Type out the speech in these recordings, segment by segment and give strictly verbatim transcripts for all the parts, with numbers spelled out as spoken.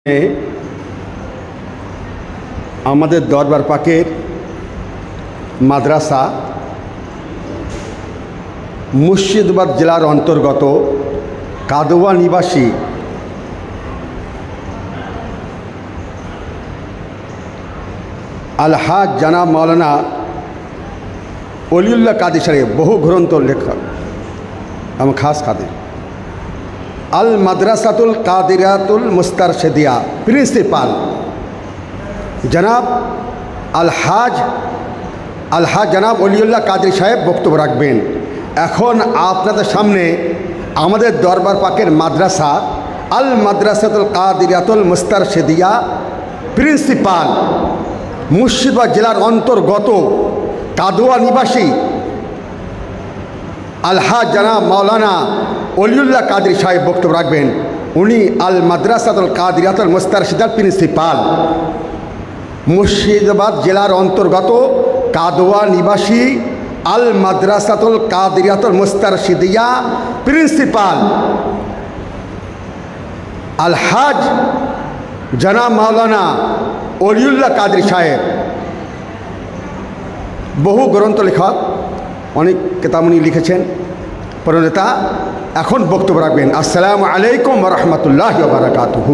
আমাদের দরবার পাকের মাদ্রাসা মুর্শিদাবাদ জেলার অন্তর্গত কাদোয়া নিবাসী আলহাজ জানাব মাওলানা অলিউল্লাহ কাদি সাহেব বহু গ্রন্থ লেখক এবং খাস কাদের আল মাদ্রাসাতুল কাদিরাতুল মুস্তারশিদিয়া প্রিন্সিপাল জনাব আলহাজ আলহাজ জনাব অলিউল্লাহ কাদি সাহেব বক্তব্য রাখবেন। এখন আপনাদের সামনে আমাদের দরবার পাকের মাদ্রাসা আল মাদ্রাসাতুল কাদিরাতুল মুস্তারশিদিয়া প্রিন্সিপাল মুর্শিদাবাদ জেলার অন্তর্গত কাদোয়া নিবাসী আলহাজ জানাব মাওলানা অলিউল্লাহ কাদি সাহেব বক্তব্য রাখবেন। উনি আল মাদ্রাসাতুল কাদিরাতুল মুস্তারশিদিয়ার প্রিন্সিপাল মুর্শিদাবাদ জেলার অন্তর্গত কাদোয়া নিবাসী আল মাদ্রাসাতুল কাদিরাতুল মুস্তারশিদিয়া প্রিন্সিপাল আলহাজ জানাব মাওলানা অলিউল্লাহ কাদি সাহেব বহু গ্রন্থ লেখক, অনেক কিতাব উনি লিখেছেন, প্রণেতা। এখন বক্তব্য রাখবেন। আসসালামু আলাইকুম ওয়া রাহমাতুল্লাহি ওয়া বারাকাতুহু।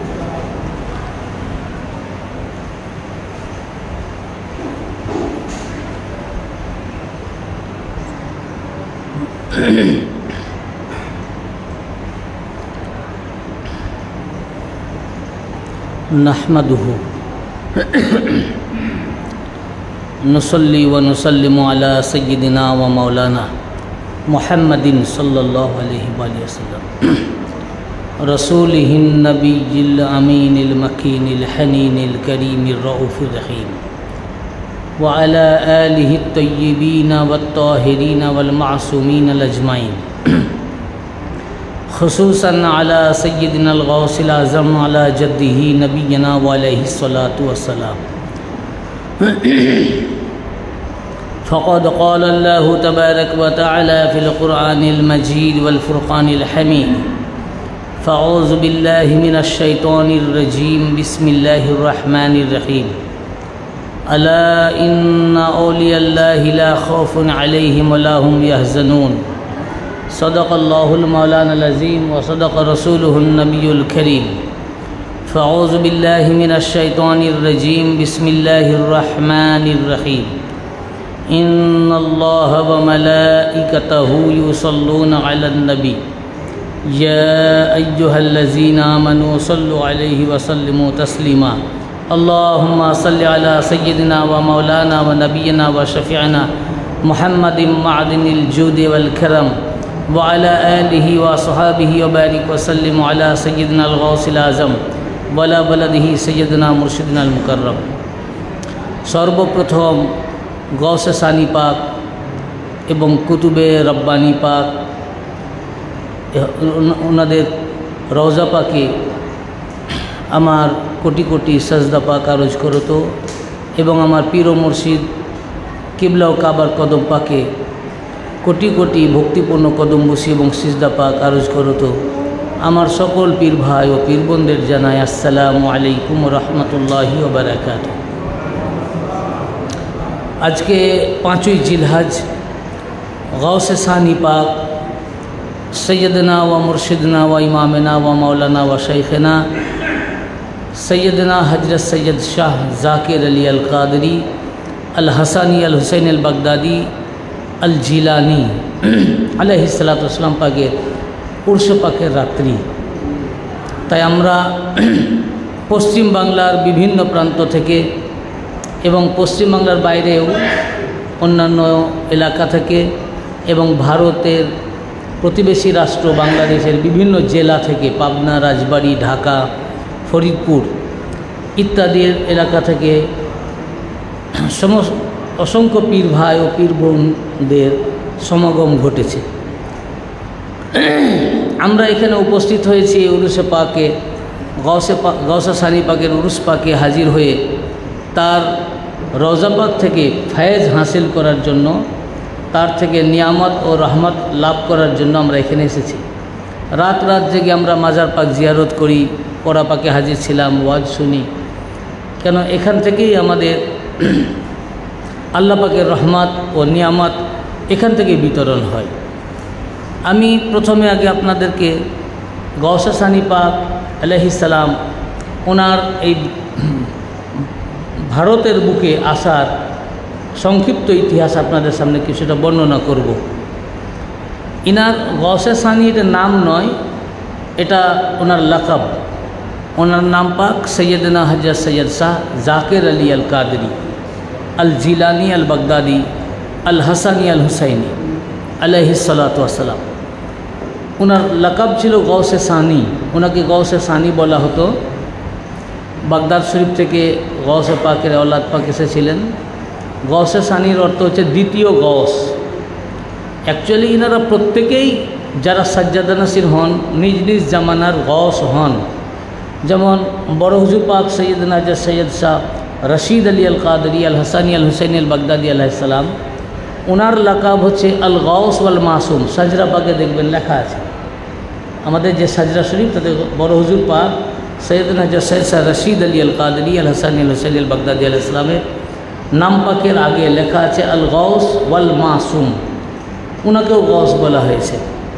नहमदुहु नुसल्ली व नुसल्लिमु अला सय्यिदिना व मौलाना मुहम्मदिन सल्लल्लाहु अलैहि वसल्लम रसूलिहिन नबिय्यिल अमीनिल मकीनिल हनीनिल करीमिर रऊफिर रहीम व अला आलिहि तय्यिबीन वत ताहिरीन वल मासूमीन अजमाइन खुसूसन अला सय्यिदिना अल-गौसिल आज़म अला जद्दिही नबीना व अलैहि सलातु वस्सलाम। फ़क़द क़ाल अल्लाहु तबारक व तआला फ़िल क़ुरआनिल मजीद वल फ़ुरक़ानिल हमीद फ़अऊज़ु बिल्लाहि मिनश शैतानिर रजीम बिस्मिल्लाहिर रहमानिर रहीम अला इन्ना औलियल्लाहि ला खौफ़ुन अलैहिम व ला हुम यहज़नून सदक़ल्लाहुल मौलानाल अज़ीम व सदक़ रसूलुहुन नबियुल करीम। फ़अऊज़ु बिल्लाहि मिनश शैतानिर रजीम बिस्मिल्लाहिर रहमानिर रहीम इन्नल्लाह व मलाइकतहु युसल्लूना अलन नबी या अय्युहल्लज़ीना आमनू सल्लु अलैहि व सल्लिमू तस्लीमा। अल्लाहुम्मा सल्लि अला सय्यिदिना व मौलाना व नबियना व शफ़ीअना मुहम्मदिन मअदिनिल जूदि वल करम व अला आलिहि व अस्हाबिहि व बारिक व सल्लिम अला सय्यिदिना अल-गौसिल आज़म वला बलदिही सय्यिदिना मुर्शिदिना अल-मुकर्रम। सर्वप्रथम गौसे सानी पाक एवं कुतुबे रब्बानी पाक उनादेर रौजा पाके आमार कोटी कोटी सजदा पाक आरज करतो एवं आमार पीर ओ मुर्शिद किबला ओ काबार कदम पाके कोटी कोटी भक्तिपूर्ण कदम बसी और सिजदा पाक आरज करतो। आमार सकल पीर भाई और पीर बंदेर जानाय अस्सलामु आलैकुम रहमतुल्लाहि व बाराकातुहू। आज के पाँचों जिलहज गौसे सानी पाक सैयदना व मुर्शिदना व इमामना व मौलाना व शेखना सैयदना हजरत सैयद शाह ज़ाकिर अली अल क़ादरी अल हसानी अल हुसैन अल बगदादी अल जिलानी अलैहिस्सलातु वस्सलाम पाकेर उर्स पाकेर रात्रि। ताई आमरा पश्चिम बांगलार विभिन्न प्रान्त थेके एवं पश्चिम बांगलार बाइरेও अन्यान्य एलाका थेके एवं भारतेर प्रतिवेशी राष्ट्र बांग्लादेशेर विभिन्न जिला थेके पाबना राजबाड़ी ढाका फरिदपुर इत्यादि एलाका थेके समस्त असंख्य पीर भाई और पीर बोनदेर समागम घटेছে। আমরা এখানে উপস্থিত হয়েছি উরুসে পাকে গৌসে গৌসে সানি পাকের উরুস পাকে হাজির হয়ে তার রওজা পাক থেকে ফয়েজ হাসিল করার জন্য, তার থেকে নিয়ামত ও রহমত লাভ করার জন্য আমরা এখানে এসেছি। রাত রাত জেগে আমরা মাজার পাক জিয়ারত করি, পড়া পাকে হাজির ছিলাম, ওয়াজ শুনি। কেন এখান থেকেই আমাদের আল্লাহ পাকের রহমত ও নিয়ামত এখান থেকেই বিতরণ হয়। আমি প্রথমে আগে আপনাদেরকে গৌসে সানি পাক আলাইহিস সালাম ওনার এই ভারতের বুকে আসার সংক্ষিপ্ত ইতিহাস আপনাদের সামনে কিছুটা বর্ণনা করব। ইনার গৌসে সানি এটা নাম নয়, এটা ওনার লাকাব। ওনার নাম পাক সৈয়দনা হজরত সৈয়দ শাহ জাকির আলী আল কাদরি আল জিলানি আল বাগদাদি আল হাসানি আল হুসাইনি আলাইহিস সালাতু ওয়াস সালাম। ওনার লাকাব ছিল গৌসে সানি, ওনাকে গৌসে সানি বলা হতো। বাগদাদ শরীফ থেকে গৌসে পাকের औलाद পাক এসেছিলেন। গৌসে সানির অর্থ হচ্ছে দ্বিতীয় গৌস। অ্যাকচুয়ালি ইনারা প্রত্যেকেই যারা সাজ্জাদা নাসির হন নিজ নিজ জামানার গৌস হন। যেমন বড় হুজুর পাক সৈয়দনা হযরত সৈয়দ শাহ রশিদ আলী আল কাদরি আল হাসানি আল হুসাইনি আল বাগদাদি আলাইহিস সালাম, ওনার লাকাব হচ্ছে আল গৌস ওয়াল মাসুম। সাজরা পাকে দেখবেন লেখা আছে, আমাদের যে সাজরা শরীফ তাতে বড় হুজুর পাক সৈয়দনা হযরত সৈয়দ শাহ রশিদ আলী আল কাদরি আল হাসানি আল হুসাইনি আল বাগদাদি আলাইহিস সালামের নাম পাকের আগে লেখা আছে আল গৌস ওয়াল মাসুম, ওনাকেও গৌস বলা হয়েছে।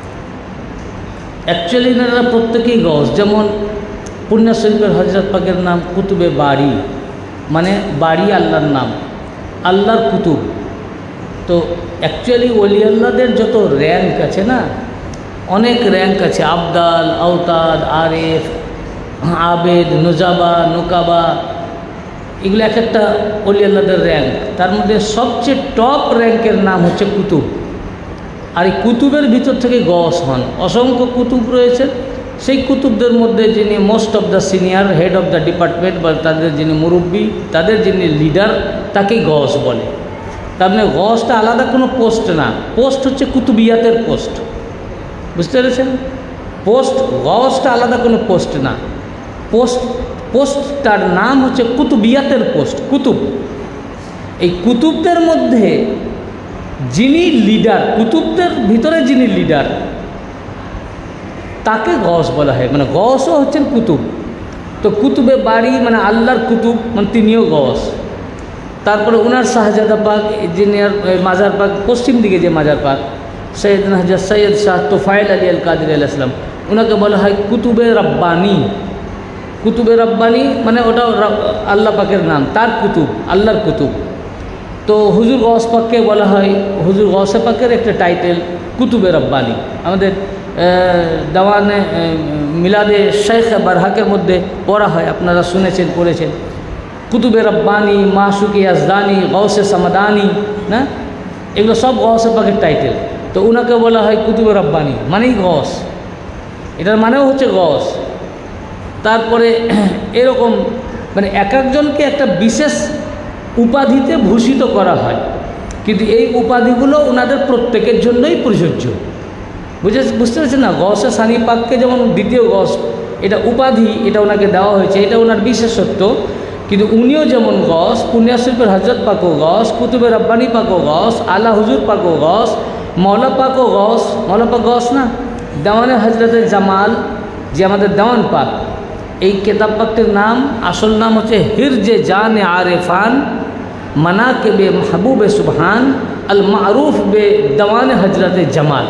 অ্যাকচুয়ালি এনারা প্রত্যেকেই গৌস। যেমন পুণ্য শরীফের হজরত পাকের নাম কুতুবে বাড়ি, মানে বাড়ি আল্লাহর নাম, আল্লাহর কুতুব। তো অ্যাকচুয়ালি ওলি আল্লাহদের যত র্যাঙ্ক আছে না, অনেক র্যাঙ্ক আছে, আবদাল, আওতাদ, আরেফ, আবেদ, নুজাবা, নোকাবা, এগুলো এক একটা ওলি আল্লাহদের র্যাঙ্ক। তার মধ্যে সবচেয়ে টপ র্যাঙ্কের নাম হচ্ছে কুতুব। আর এই কুতুবের ভিতর থেকে গস হন। অসংখ্য কুতুব রয়েছে, সেই কুতুবদের মধ্যে যিনি most of the senior head of the department বা তাদের যিনি মুরব্বী, তাদের যিনি লিডার, তাকেই গস বলে। তার মানে গসটা আলাদা কোনো পোস্ট না, পোস্ট হচ্ছে কুতুবিয়াতের পোস্ট। বুঝতে পেরেছেন? পোস্ট গসটা আলাদা কোনো পোস্ট না, পোস্ট পোস্টটার নাম হচ্ছে কুতুবিয়াতের পোস্ট, কুতুব। এই কুতুবদের মধ্যে যিনি লিডার, কুতুবদের ভিতরে যিনি লিডার, তাকে গস বলা হয়। মানে গসও হচ্ছেন কুতুব। তো কুতুবে বাড়ি মানে আল্লাহর কুতুব, মানে তিনিও গস। তারপরে ওনার শাহজাদা পাক যিনি মাজার পাক পশ্চিম দিকে যে মাজার পাক সৈয়দনা হযরত সৈয়দ শাহ তোফায়েল আলী আল কাদরি আলাইহিস সালাম, ওনাকে বলা হয় কুতুবে রব্বানি। কুতুবে রব্বানি মানে ওটা আল্লাহ পাকের নাম, তার কুতুব, আল্লাহর কুতুব। তো হুজুর গৌস পাককে বলা হয়, হুজুর গৌসে পাকের একটা টাইটেল কুতুবে রব্বানি। আমাদের দেওয়ানে মিলাদে শেখ বারহাকের মধ্যে পড়া হয়, আপনারা শুনেছেন, পড়েছেন। কুতুবে রব্বানি, মাসুকি আজদানি, গৌসে সামাদানি, না, এগুলো সব গৌসে পাকের টাইটেল। তো ওনাকে বলা হয় কুতুবে রব্বানি, মানেই গস, এটার মানেও হচ্ছে গস। তারপরে এরকম মানে এক একজনকে একটা বিশেষ উপাধিতে ভূষিত করা হয়, কিন্তু এই উপাধিগুলো ওনাদের প্রত্যেকের জন্যই প্রযোজ্য। বুঝে বুঝতে পারছেন না? গৌসে সানি পাককে যেমন দ্বিতীয় গস, এটা উপাধি, এটা ওনাকে দেওয়া হয়েছে, এটা ওনার বিশেষত্ব। কিন্তু উনিও যেমন গস, পুণ্য শরীফের হজরত পাকও গস, কুতুবে রব্বানি পাকও গস, আলা হুজুর পাকও গস, মৌলা পাকও গস। মৌলা পাক গস না? দেওয়ানে হজরতের জামাল যে আমাদের দেওয়ান পাক, এই কেতাব পাকটির নাম, আসল নাম হচ্ছে হিরজে জানে আরেফান মানাকিবে মাহবুবে সুবহান আল মারুফ বে দেওয়ানে হজরতে জামাল।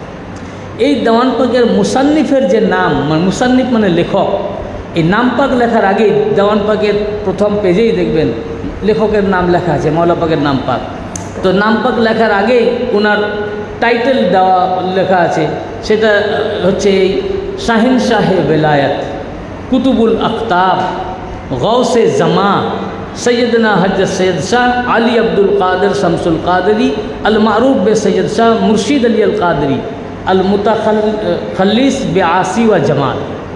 এই দেওয়ান পাকের মুসান্নিফের যে নাম, মানে মুসান্নিফ মানে লেখক, এই নাম পাক লেখার আগেই দেওয়ান পাকের প্রথম পেজেই দেখবেন লেখকের নাম লেখা আছে, মৌলা পাকের নাম পাক। তো নাম পাক লেখার আগেই ওনার টাইটেল দেওয়া লেখা আছে, সেটা হচ্ছে এই শাহিন শাহে বেলায়েত কুতুবুল আখতাব গৌসে জামা সৈয়দনা হজরত সৈয়দ শাহ আলী আব্দুল কাদের শামসুল কাদরি আল মারুফ বে সৈয়দ শাহ মুর্শিদ আলী আল কাদরি আল মুতাখাল্লিস বে আসি ওয়া জামাল।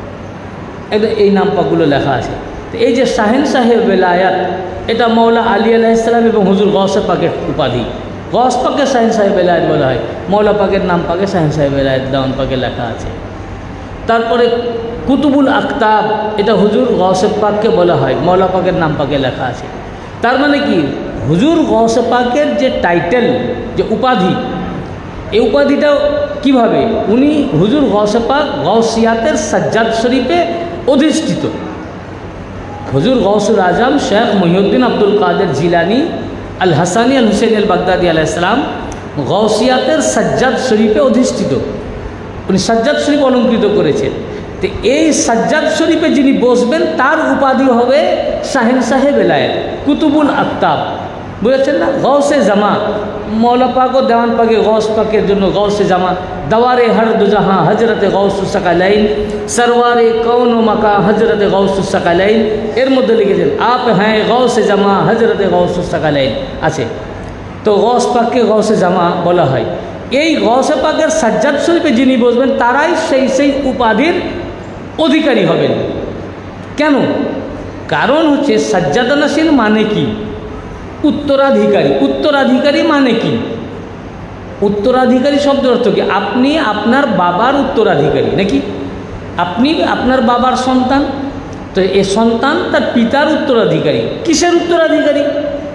এই নাম পাকগুলো লেখা আছে। তো এই যে শাহিন সাহেব বেলায়াত, এটা মৌলা আলী আলাইহিস সালাম এবং হুজুর গৌসে পাকের উপাধি। গৌস পাকে শাহিন সাহেব বেলায়াত বলা হয়, মৌলা পাকের নাম পাকে শাহিন সাহেব বেলায়াত দেওয়ান পাকে লেখা আছে। তারপরে কুতুবুল আখতাব, এটা হুজুর গৌসে পাককে বলা হয়, মৌলা পাকের নাম পাকে লেখা আছে। তার মানে কি, হুজুর গৌসে পাকের যে টাইটেল, যে উপাধি, এই উপাধিটাও কীভাবে উনি হুজুর গৌসে পাক গৌসিয়াতের সাজ্জাদ শরীফে অধিষ্ঠিত। হুজুর গৌসুল আজম শেখ মহিউদ্দিন আব্দুল কাদের জিলানি আল হাসানি আল হুসেন আল বাগদাদি আলাইহিস সালাম গৌসিয়াতের সাজ্জাদ শরীফে অধিষ্ঠিত। উনি সাজ্জাদ শরীফ অলঙ্কৃত করেছেন। তো এই সাজ্জাদ শরীফে যিনি বসবেন তার উপাধি হবে শাহেনশাহে বেলায়েত, কুতুবুল আক্তাব। বুঝেছেন না? গৌসে জামা, মৌলা পাক ও দেওয়ান পাকে গৌস পাকের জন্য গৌসে জামা, দাওয়ারে হর দুজাহাঁ হজরতে গৌসুস সাকালাইন, সরওয়ারে কৌন ও মাকা হজরতে গৌসুস সাকালাইন। এর মধ্যে লিখেছেন আপ হ্যাঁ গৌসে জামা হজরতে গৌসুস সাকালাইন আছে। তো গৌস পাককে গৌসে জামা বলা হয়। এই গৌসে পাকের সাজ্জাদ শরীফে যিনি বসবেন তারাই সেই সেই উপাধির অধিকারী হবেন। কেন? কারণ হচ্ছে সাজ্জাদানাসীন মানে কি? উত্তরাধিকারী। উত্তরাধিকারী মানে কি? উত্তরাধিকারী শব্দের অর্থ কি? আপনি আপনার বাবার উত্তরাধিকারী নাকি? আপনি আপনার বাবার সন্তান, তো এ সন্তান তার পিতার উত্তরাধিকারী। কিসের উত্তরাধিকারী?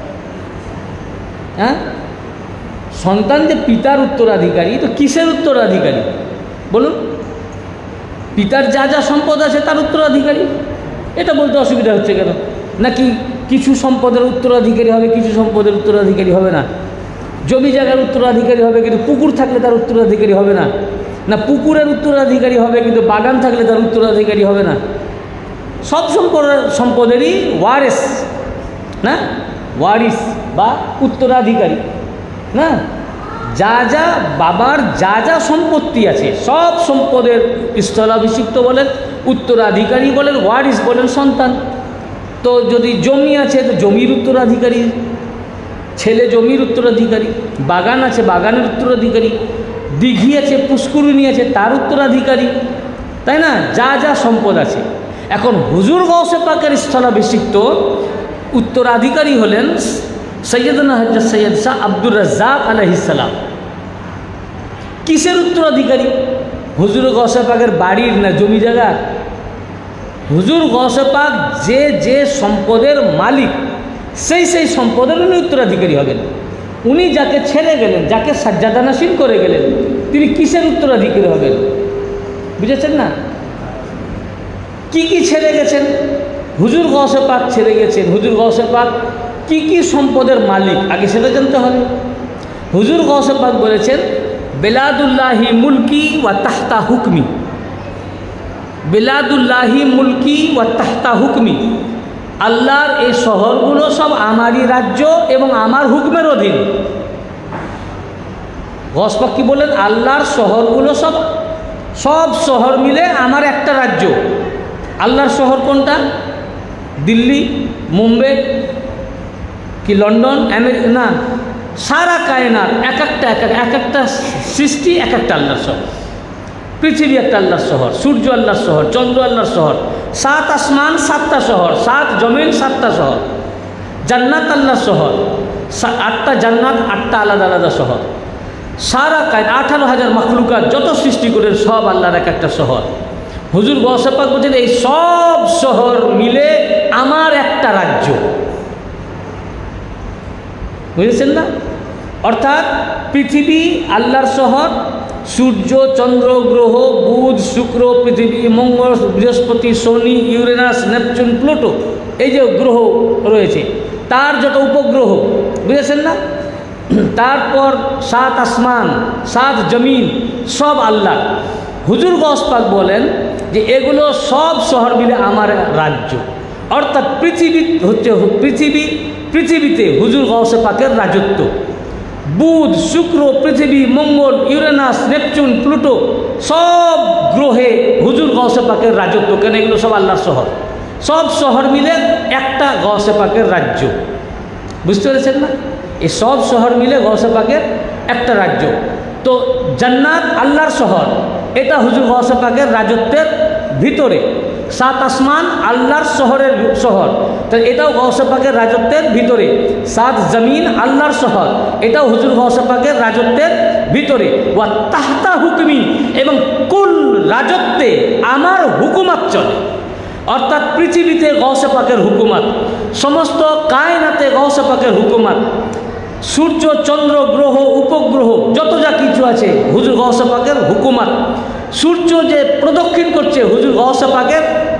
হ্যাঁ, সন্তান যে পিতার উত্তরাধিকারী, তো কিসের উত্তরাধিকারী বলুন? পিতার যা যা সম্পদ আছে তার উত্তরাধিকারী। এটা বলতে অসুবিধা হচ্ছে কেন? নাকি কিছু সম্পদের উত্তরাধিকারী হবে, কিছু সম্পদের উত্তরাধিকারী হবে না? জমি জায়গার উত্তরাধিকারী হবে কিন্তু পুকুর থাকলে তার উত্তরাধিকারী হবে না? না পুকুরের উত্তরাধিকারী হবে কিন্তু বাগান থাকলে তার উত্তরাধিকারী হবে না? সব সম্পদের সম্পদেরই ওয়ারিস না, ওয়ারিস বা উত্তরাধিকারী না। যা যা বাবার যা যা সম্পত্তি আছে সব সম্পদের স্থলাভিষিক্ত বলেন, উত্তরাধিকারী বলেন, ওয়ারিস বলেন সন্তান। তো যদি জমি আছে তো জমির উত্তরাধিকারী ছেলে, জমির উত্তরাধিকারী। বাগান আছে বাগানের উত্তরাধিকারী। দিঘি আছে, পুষ্করিণী আছে, তার উত্তরাধিকারী। তাই না? যা যা সম্পদ আছে। এখন হুজুর গৌসে পাকের স্থলাভিষিক্ত উত্তরাধিকারী হলেন সৈয়দনা হযরত সৈয়দ শাহ আব্দুর রাজ্জাক আলাইহিস সালাম। কিসের উত্তরাধিকারী? হুজুর গৌসে পাকের বাড়ির না জমি জায়গা? হুজুর গৌসে পাক যে যে সম্পদের মালিক সেই সেই সম্পদের উনি উত্তরাধিকারী হবেন। উনি যাকে ছেড়ে গেলেন, যাকে সাজ্জাদানাসীন করে গেলেন, তিনি কিসের উত্তরাধিকারী হবেন? বুঝেছেন না? কি কি ছেড়ে গেছেন? হুজুর গৌসে পাক ছেড়ে গেছেন। হুজুর গৌসে পাক কি কি সম্পদের মালিক আগে সেটা জানতে হবে। হুজুর গৌসে পাক বলেছেন বেলাদুল্লাহি মুলকি ওয়া তাহতা হুকমি। বেলাদুল্লাহি মুলকি ওয়া তাহতা হুকমি। আল্লাহর এই শহরগুলো সব আমারই রাজ্য এবং আমার হুকমের অধীন। গৌস পাক কি বলেন? আল্লাহর শহরগুলো সব সব শহর মিলে আমার একটা রাজ্য। আল্লাহর শহর কোনটা? দিল্লি, মুম্বাই কি লন্ডন, আমেরিকা না, সারা কায়নাত এক একটা এক এক একটা সৃষ্টি এক একটা আল্লাহর শহর। পৃথিবী একটা আল্লাহর শহর, সূর্য আল্লাহর শহর, চন্দ্র আল্লাহর শহর, সাত আসমান সাতটা শহর, সাত জমিন সাতটা শহর, জান্নাত আল্লাহর শহর, আটটা জান্নাত আটটা আলাদা আলাদা শহর, সারা কায়নাত আঠারো হাজার মাখলুকাত যত সৃষ্টি করে সব আল্লাহর এক একটা শহর। হুজুর গৌসে পাক বলছেন এই সব শহর মিলে আমার একটা রাজ্য। বুঝেছেন না? অর্থাৎ পৃথিবী আল্লাহর শহর, সূর্য চন্দ্র গ্রহ বুধ শুক্র পৃথিবী মঙ্গল বৃহস্পতি শনি ইউরেনাস নেপচুন প্লুটো, এই যে গ্রহ রয়েছে তার যত উপগ্রহ, বুঝেছেন না? তারপর সাত আসমান সাত জমিন সব আল্লাহ। হুজুর গৌস পাক বলেন যে এগুলো সব শহর মিলে আমার রাজ্য। অর্থাৎ পৃথিবী হচ্ছে পৃথিবী পৃথিবীতে হুজুর গৌসে পাকের রাজত্ব। বুধ শুক্র পৃথিবী মঙ্গল ইউরেনাস নেপচুন প্লুটো সব গ্রহে হুজুর গৌসে পাকের রাজত্ব। কেন? এগুলো সব আল্লাহর শহর। সব শহর মিলে একটা গৌসে পাকের রাজ্য। বুঝতে পেরেছেন না? এই সব শহর মিলে গৌসে পাকের একটা রাজ্য। তো জান্নাত আল্লাহর শহর, এটা হুজুর গৌসে পাকের রাজত্বের ভিতরে। সাত আসমান আল্লাহর শহরের শহর, তাহলে এটাও গৌসে পাকের রাজত্বের ভিতরে। সাত জমিন আল্লাহর শহর, এটাও হুজুর গৌসে পাকের রাজত্বের ভিতরে। ওয়া তাহতা হুকমি, এবং কুল রাজত্বে আমার হুকুমাত চলে। অর্থাৎ পৃথিবীতে গৌসে পাকের হুকুমাত, সমস্ত কায়নাতে গৌসে পাকের হুকুমাত, সূর্য চন্দ্র গ্রহ উপগ্রহ যত যা কিছু আছে হুজুর গৌসে পাকের হুকুমাত। সূর্য যে প্রদক্ষিণ করছে হুজুর গৌসে পাকের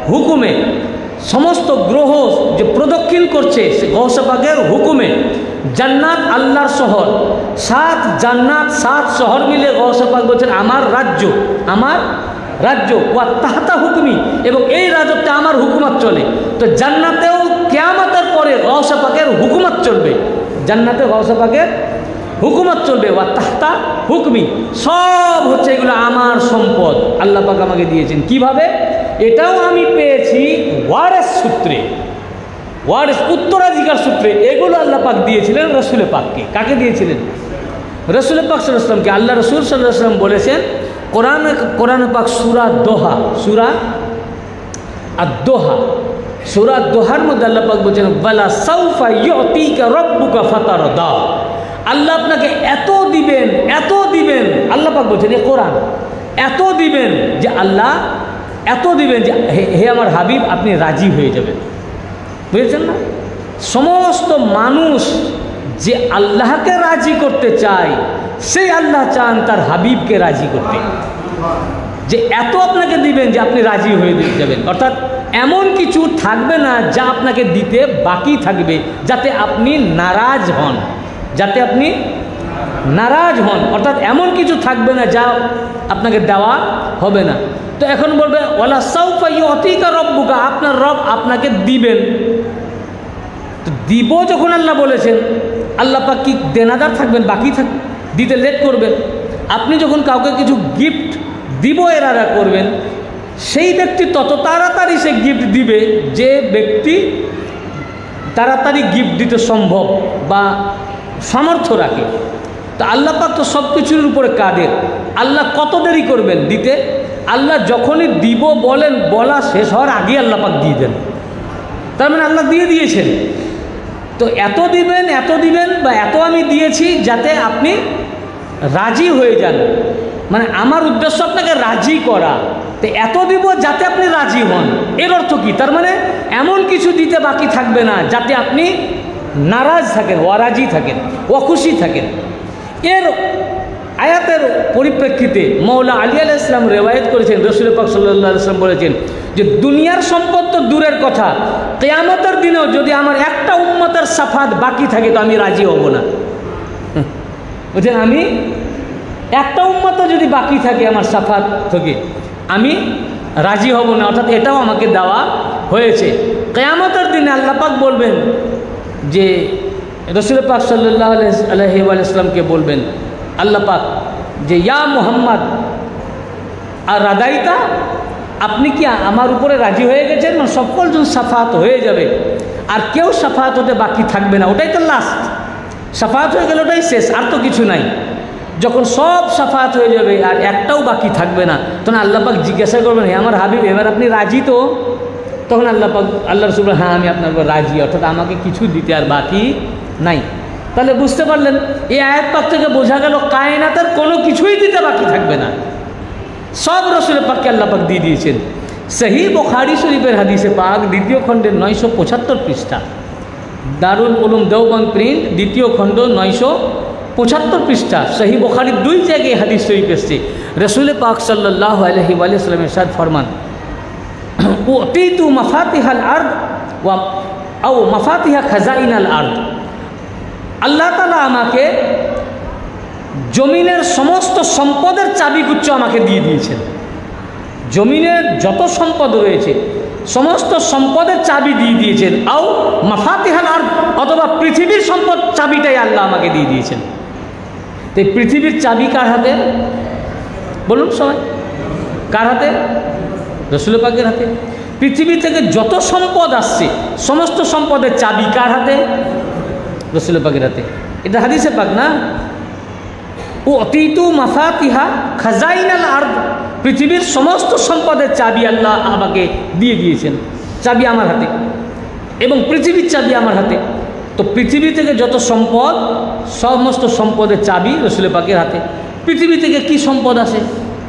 হুকুমে সমস্ত গ্রহ যে প্রদক্ষিণ করছে সে গৌসে পাকের হুকুমে জান্নাত আল্লাহর শহর, সাত জান্নাত সাত শহর মিলে গৌসে পাক বলছেন আমার রাজ্য, আমার রাজ্য ওয়া তাহতা হুকুমি, এবং এই রাজত্বে আমার হুকুমত চলে। তো জান্নাতেও কিয়ামতের পরে গৌসে পাকের হুকুমত চলবে, জান্নাতে গৌসে পাকের হুকুমত চলবে ওয়া তাহতা হুকমি, সব হচ্ছে এগুলো আমার সম্পদ আল্লাহ পাক আমাকে দিয়েছেন। কিভাবে? এটাও আমি পেয়েছি ওয়ারেস সূত্রে, ওয়ারেস উত্তরাধিকার সূত্রে। এগুলো আল্লাহ পাক দিয়েছিলেন রসুল পাককে। কাকে দিয়েছিলেন? রসুল পাক সাল্লাল্লাহু আলাইহি ওয়াসাল্লামকে। আল্লাহ রসুল সাল্লাল্লাহু আলাইহি ওয়াসাল্লাম বলেছেন কোরআন কোরআন পাক সূরা দোহা, সূরা আদ-দোহা, সূরা দোহার মধ্যে আল্লাহ পাক বলছেন ওয়ালা সাউফা ইউতিকা রাব্বুকা ফাতারদা, আল্লাহ আপনাকে এত দিবেন, এত দিবেন, আল্লাহ পাক বলছেন এ কোরআন, এত দিবেন যে আল্লাহ এত দিবেন যে হে আমার হাবিব আপনি রাজি হয়ে যাবেন। বুঝেছেন না? সমস্ত মানুষ যে আল্লাহকে রাজি করতে চায় সেই আল্লাহ চান তার হাবিবকে রাজি করতে, যে এত আপনাকে দিবেন যে আপনি রাজি হয়ে যাবেন। অর্থাৎ এমন কিছু থাকবে না যা আপনাকে দিতে বাকি থাকবে যাতে আপনি নারাজ হন, যাতে আপনি নারাজ হন। অর্থাৎ এমন কিছু থাকবে না যা আপনাকে দেওয়া হবে না। তো এখন বলবে ওয়ালা সাউফা ইউতিকা রাব্বুকা, আপনার রব আপনাকে দিবেন। তো দিব যখন আল্লাহ বলেছেন, আল্লাহ পাক কি দেনাদার থাকবেন, বাকি থাক দিতে লেট করবেন? আপনি যখন কাউকে কিছু গিফট দিব এরারা করবেন, সেই ব্যক্তি তত তাড়াতাড়ি সে গিফট দিবে যে ব্যক্তি তাড়াতাড়ি গিফট দিতে সম্ভব বা সামর্থ্য রাখে। তো আল্লাহ পাক তো সব কিছুর উপরে কাদের, আল্লাহ কত দেরি করবেন দিতে? আল্লাহ যখনই দিব বলেন, বলা শেষ হওয়ার আগে আল্লাহ পাক দিয়ে দেন। তার মানে আল্লাহ দিয়ে দিয়েছেন। তো এত দিবেন, এত দিবেন বা এত আমি দিয়েছি যাতে আপনি রাজি হয়ে যান, মানে আমার উদ্দেশ্য আপনাকে রাজি করা। তো এত দিব যাতে আপনি রাজি হন, এর অর্থ কি? তার মানে এমন কিছু দিতে বাকি থাকবে না যাতে আপনি নারাজ থাকেন, অরাজি থাকেন, অখুশি থাকেন। এর আয়াতের পরিপ্রেক্ষিতে মৌলা আলী আলাইহিস সালাম রেওয়ায়েত করেছেন, রাসূল পাক সাল্লাল্লাহু আলাইহি ওয়াসাল্লাম বলেছেন যে দুনিয়ার সম্পদ তো দূরের কথা, কিয়ামতের দিনেও যদি আমার একটা উম্মতের সাফাত বাকি থাকে তো আমি রাজি হব না। বুঝলেন? আমি একটা উম্মতও যদি বাকি থাকে আমার সাফাত থেকে আমি রাজি হব না। অর্থাৎ এটাও আমাকে দেওয়া হয়েছে। কিয়ামতের দিনে আল্লাহ পাক বলবেন যে রাসূল পাক সাল্লাল্লাহু আলাইহি ওয়াসাল্লামকে বলবেন আল্লাহ পাক যে ইয়া মুহাম্মদ আর রাদাইতা, আপনি কি আমার উপরে রাজি হয়ে গেছেন? মানে সকল জন সাফাত হয়ে যাবে আর কেউ সাফাত হতে বাকি থাকবে না। ওটাই তো লাস্ট, সাফাত হয়ে গেলে ওটাই শেষ, আর তো কিছু নাই। যখন সব সাফাত হয়ে যাবে আর একটাও বাকি থাকবে না, তখন আল্লাহ পাক জিজ্ঞাসা করবেন হে আমার হাবিব এবার আপনি রাজি তো? তখন আল্লাহ পাক আল্লাহ রাসূল হ্যাঁ আমি আপনার উপর রাজি, অর্থাৎ আমাকে কিছু দিতে আর বাকি নাই। তাহলে বুঝতে পারলেন এই আয়াত পাক থেকে বোঝা গেল কায়নাতের কোনো কিছুই দিতে বাকি থাকবে না, সব রাসূল পাককে আল্লাহ পাক দিয়ে দিয়েছেন। সহিহ বুখারী শরীফের হাদিসে পাক দ্বিতীয় খণ্ডের নয়শো পঁচাত্তর পৃষ্ঠা, দারুল উলুম দেওবন্দ প্রিন্ট দ্বিতীয় খণ্ড নয়শো পঁচাত্তর পৃষ্ঠা, সহিহ বুখারীর দুই জায়গায় হাদিস শরীফ এসেছে। রাসূল পাক সাল্লাল্লাহু আলাইহি ওয়াসাল্লাম ইরশাদ ফরমান উতিতু মাফাতিহাল আরদ ওয়া আও মাফাতিহা খাজাইনাল আরদ, আল্লাহ তাআলা আমাকে জমিনের সমস্ত সম্পদের চাবিগুচ্ছ আমাকে দিয়ে দিয়েছেন। জমিনের যত সম্পদ রয়েছে সমস্ত সম্পদের চাবি দিয়ে দিয়েছেন। আও মাফাতিহাল আরদ, অথবা পৃথিবীর সম্পদ চাবিটাই আল্লাহ আমাকে দিয়ে দিয়েছেন। তো পৃথিবীর চাবি কার হাতে বলুন সবাই? কার হাতে? রাসূল পাকের হাতে। পৃথিবী থেকে যত সম্পদ আসছে সমস্ত সম্পদের চাবি কার হাতে? রাসূল পাকের হাতে। এটা হাদিসে পাক না? ও অতীতু মাফাতিহা খাজাইনাল আরদ, পৃথিবীর সমস্ত সম্পদের চাবি আল্লাহ আমাকে দিয়ে দিয়েছেন। চাবি আমার হাতে এবং পৃথিবীর চাবি আমার হাতে। তো পৃথিবী থেকে যত সম্পদ সমস্ত সম্পদের চাবি রাসূল পাকের হাতে। পৃথিবী থেকে কি সম্পদ আসে?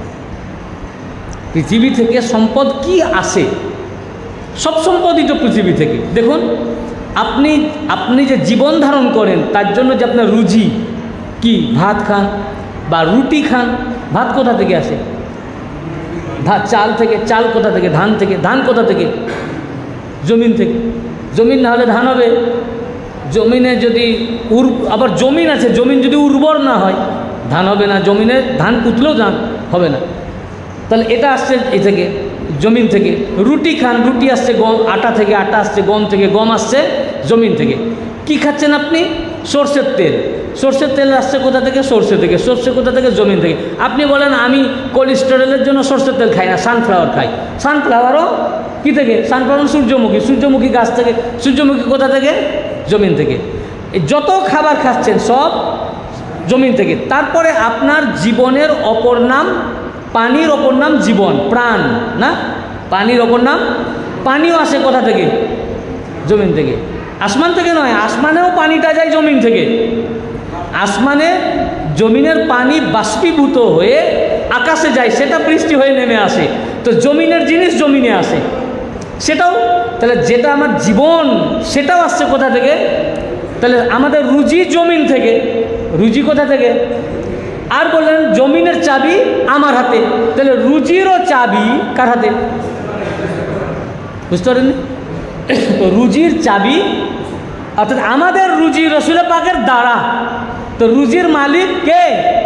পৃথিবী থেকে সম্পদ কি আসে? সব সম্পদই তো পৃথিবী থেকে। দেখুন আপনি আপনি যে জীবন ধারণ করেন তার জন্য যে আপনার রুজি কি, ভাত খান বা রুটি খান, ভাত কোথা থেকে আসে? চাল থেকে, চাল কোথা থেকে? ধান থেকে। ধান কোথা থেকে? জমিন থেকে। জমিন না হলে ধান হবে? জমিনে যদি উর আবার জমিন আছে, জমিন যদি উর্বর না হয় ধান হবে না। জমিনে ধান পুঁতলেও ধান হবে না। তাহলে এটা আসছে এ থেকে, জমিন থেকে। রুটি খান, রুটি আসছে গম, আটা থেকে, আটা আসছে গম থেকে, গম আসছে জমিন থেকে। কি খাচ্ছেন আপনি? সর্ষের তেল। সর্ষের তেল আসছে কোথা থেকে? সর্ষে থেকে। সর্ষে কোথা থেকে? জমিন থেকে। আপনি বলেন আমি কোলেস্টেরলের জন্য সর্ষের তেল খাই না, সানফ্লাওয়ার খাই। সানফ্লাওয়ারও কী থেকে? সানফ্লাওয়ার সূর্যমুখী। সূর্যমুখী গাছ থেকে। সূর্যমুখী কোথা থেকে? জমিন থেকে। যত খাবার খাচ্ছেন সব জমিন থেকে। তারপরে আপনার জীবনের অপর নাম, পানির অপর নাম জীবন, প্রাণ না? পানির অপর নাম পানিও আসে কোথা থেকে? জমিন থেকে। আসমান থেকে নয়, আসমানেও পানিটা যায় জমিন থেকে। আসমানে জমিনের পানি বাষ্পীভূত হয়ে আকাশে যায়, সেটা বৃষ্টি হয়ে নেমে আসে। তো জমিনের জিনিস জমিনে আসে, সেটাও। তাহলে যেটা আমার জীবন সেটাও আসছে কোথা থেকে? তাহলে আমাদের রুজি জমিন থেকে। রুজি কোথা থেকে? আর বললেন জমিনের চাবি আমার হাতে। তাহলে রুজিরও চাবি কার হাতে? বুঝতে পারেননি? রুজির চাবি অর্থাৎ আমাদের রুজি রসুল পাকের দ্বারা। তো রুজির মালিক কে?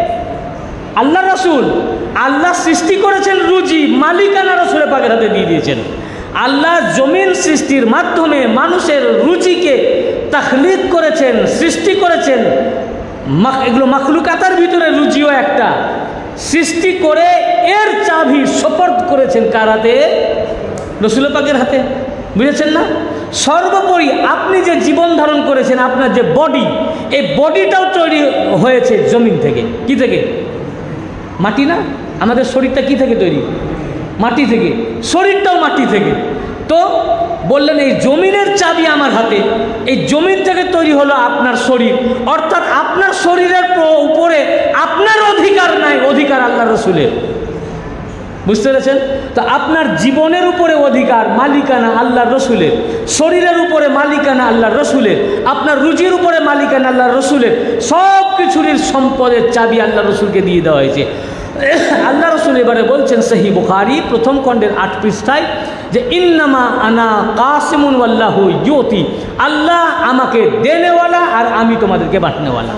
আল্লাহ রসুল। আল্লাহ সৃষ্টি করেছেন রুজি, মালিকানা রসুল পাকের হাতে দিয়ে দিয়েছেন। আল্লাহ জমিন সৃষ্টির মাধ্যমে মানুষের রুচিকে তাখলিক করেছেন, সৃষ্টি করেছেন। এগুলো মাখলুকাতার ভিতরে রুজিও একটা। সৃষ্টি করে এর চাবি সুপর্দ করেছেন কার হাতে? রসুল পাকের হাতে। বুঝেছেন না? সর্বোপরি আপনি যে জীবন ধারণ করেছেন, আপনার যে বডি, এই বডিটাও তৈরি হয়েছে জমিন থেকে। কি থেকে? মাটি না? আমাদের শরীরটা কি থেকে তৈরি? মাটি থেকে। শরীরটাও মাটি থেকে। তো বললেন এই জমিনের চাবি আমার হাতে। এই জমিন থেকে তৈরি হলো আপনার শরীর। অর্থাৎ আপনার শরীরের উপরে আপনার অধিকার নাই, অধিকার আল্লাহ রসুলের। বুঝতে পেরেছেন? তো আপনার জীবনের উপরে অধিকার, মালিকানা আল্লাহ রসুলের। শরীরের উপরে মালিকানা আল্লাহ রসুলের। আপনার রুজির উপরে মালিকানা আল্লাহ রসুলের। সব কিছুর সম্পদের চাবি আল্লাহ রসুলকে দিয়ে দেওয়া হয়েছে। আল্লাহ রসুল এবারে বলছেন সহি বুখারী প্রথম খণ্ডের আট পৃষ্ঠায় যে ইন্নামা আনা কাসিমুন ওয়াল্লাহু ইউতি। আল্লাহ আমাকে দেনেওয়ালা আর আমি তোমাদেরকে বাঁটনেওয়ালা।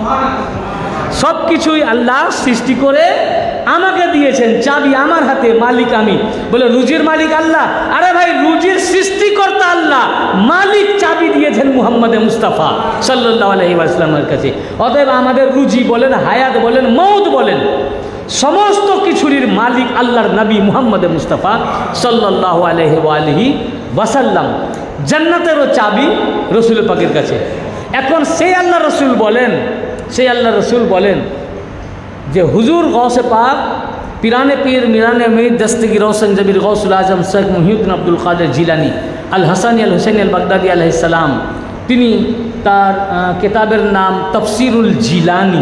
সব কিছুই আল্লাহ সৃষ্টি করে আমাকে দিয়েছেন, চাবি আমার হাতে, মালিক আমি। বলে রুজির মালিক আল্লাহ? আরে ভাই, রুজির সৃষ্টিকর্তা আল্লাহ, মালিক চাবি দিয়েছেন মুহাম্মদ মুস্তাফা সাল্লাল্লাহু আলাইহি ওয়াসাল্লামের কাছে। অতএব আমাদের রুজি বলেন, হায়াত বলেন, মৌত বলেন, সমস্ত কিছুরির মালিক আল্লাহর নবী মুহাম্মদ মুস্তাফা সাল্লাল্লাহু আলাইহি ওয়ালিহি ওয়াসাল্লাম। জান্নাতেরও চাবি রসুল পাকের কাছে। এখন সেই আল্লাহ রসুল বলেন, সেই আল্লাহ রসুল বলেন যে হুজুর গৌসে পাক পিরানে পীর মিরানে মীর দস্তগীর রওশন জবির গৌসুল আজম শেখ মুহিউদ্দিন আব্দুল কাদের জিলানি আল হাসানি আল হুসাইন আল বাগদাদি আলাইহিস সালাম, তিনি তার কিতাবের নাম তফসিরুল জিলানি,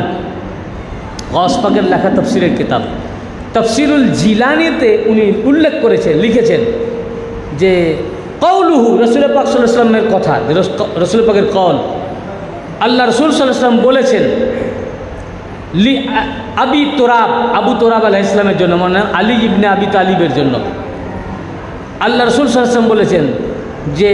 গৌস পাকের লেখা তফসিরের কিতাব তফসিরুল জিলানিতে উনি উল্লেখ করেছেন, লিখেছেন যে কৌলুহু, রসুল পাক সাল্লাল্লাহু আলাইহি ওয়াসাল্লামের কথা, রসুল পাকের কল। আল্লাহ রসুল সাল্লাল্লাহু আলাইহি ওয়াসাল্লাম বলেছেন লি আবি তোরাব, আবু তোরাব আলাইহিস সালামের জন্য, মানে আলী ইবনে আবি তালিবের জন্য। আল্লাহ রসুল সাল্লাল্লাহু আলাইহি ওয়াসাল্লাম বলেছেন যে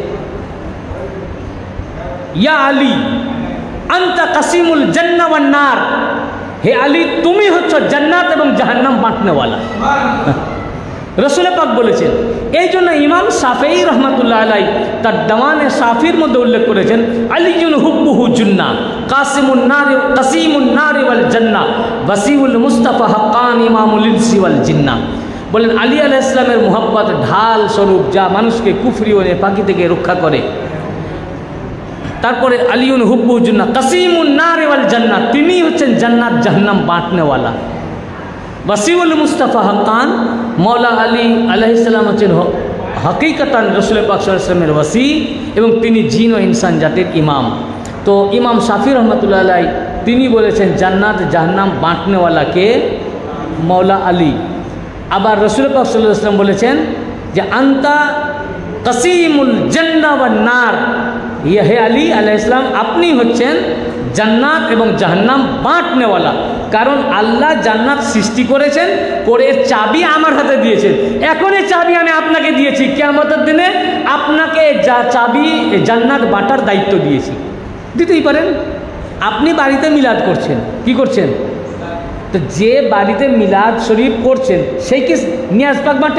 ইয়া আলী আনতা কাসিমুল জান্নাহ ওয়ান নার, হে আলী তুমি হচ্ছে জান্নাত এবং জাহান্নাম বাঁটনেওয়ালা। রসুল পাক বলেছেন। এই জন্য ইমাম শাফিঈ রহমাতুল্লাহ আলাইহি তার দাওয়ানে শাফির মধ্যে উল্লেখ করেছেন আলিউন হুব্বুহু জুন্নাহ কাসিমুন নার কাসিমুন নার ওয়াল জান্নাহ ওয়াসিউল মুস্তাফা হাক্কান ইমামুল ইনসি ওয়াল জিন্নাহ। বলেন আলী আলাইহিস সালামের মুহাব্বত ঢাল স্বরূপ, যা মানুষকে কুফরি ও নেপাকি থেকে রক্ষা করে। তারপরে আলিউন হুব্বুহু জুন্নাহ কাসিমুন নার ওয়াল জান্নাহ, তিনি হচ্ছেন জান্নাত জাহান্নাম বাঁটনেওয়ালা। ওয়াসিউল মুস্তাফা হাক্কান, মৌলা আলী আলাইহিস সালাম হচ্ছেন হকিকতান রসুল পাক সাল্লাল্লাহু আলাইহি ওয়াসাল্লামের ওয়াসি এবং তিনি জিন ও ইনসান জাতির ইমাম। তো ইমাম শাফি রহমতুল্লাহ আলাইহি তিনি বলেছেন জান্নাত জাহান্নাম বাঁটনেওয়ালাকে মৌলা আলী। আবার রসুল পাক সাল্লাল্লাহু আলাইহি ওয়াসাল্লাম বলেছেন যে আন্তা কাসিমুল জান্নাহ ওয়ান নার, ইয়ে হে আলী আলাইহিসসালাম, আপনি হচ্ছেন জান্নাত এবং জাহান্নাম বাঁটনেওয়ালা। কারণ আল্লাহ জান্নাত সৃষ্টি করেছেন, করে এর চাবি আমার হাতে দিয়েছেন। এখন এই চাবি আমি আপনাকে দিয়েছি, কিয়ামতের দিনে আপনাকে যা চাবি জান্নাত বাঁটার দায়িত্ব দিয়েছি। দিতেই পারেন। আপনি বাড়িতে মিলাদ করছেন, কি করছেন? তো যে বাড়িতে মিলাদ শরীফ করছেন সেই কি নিয়াজ পাক বাঁটে?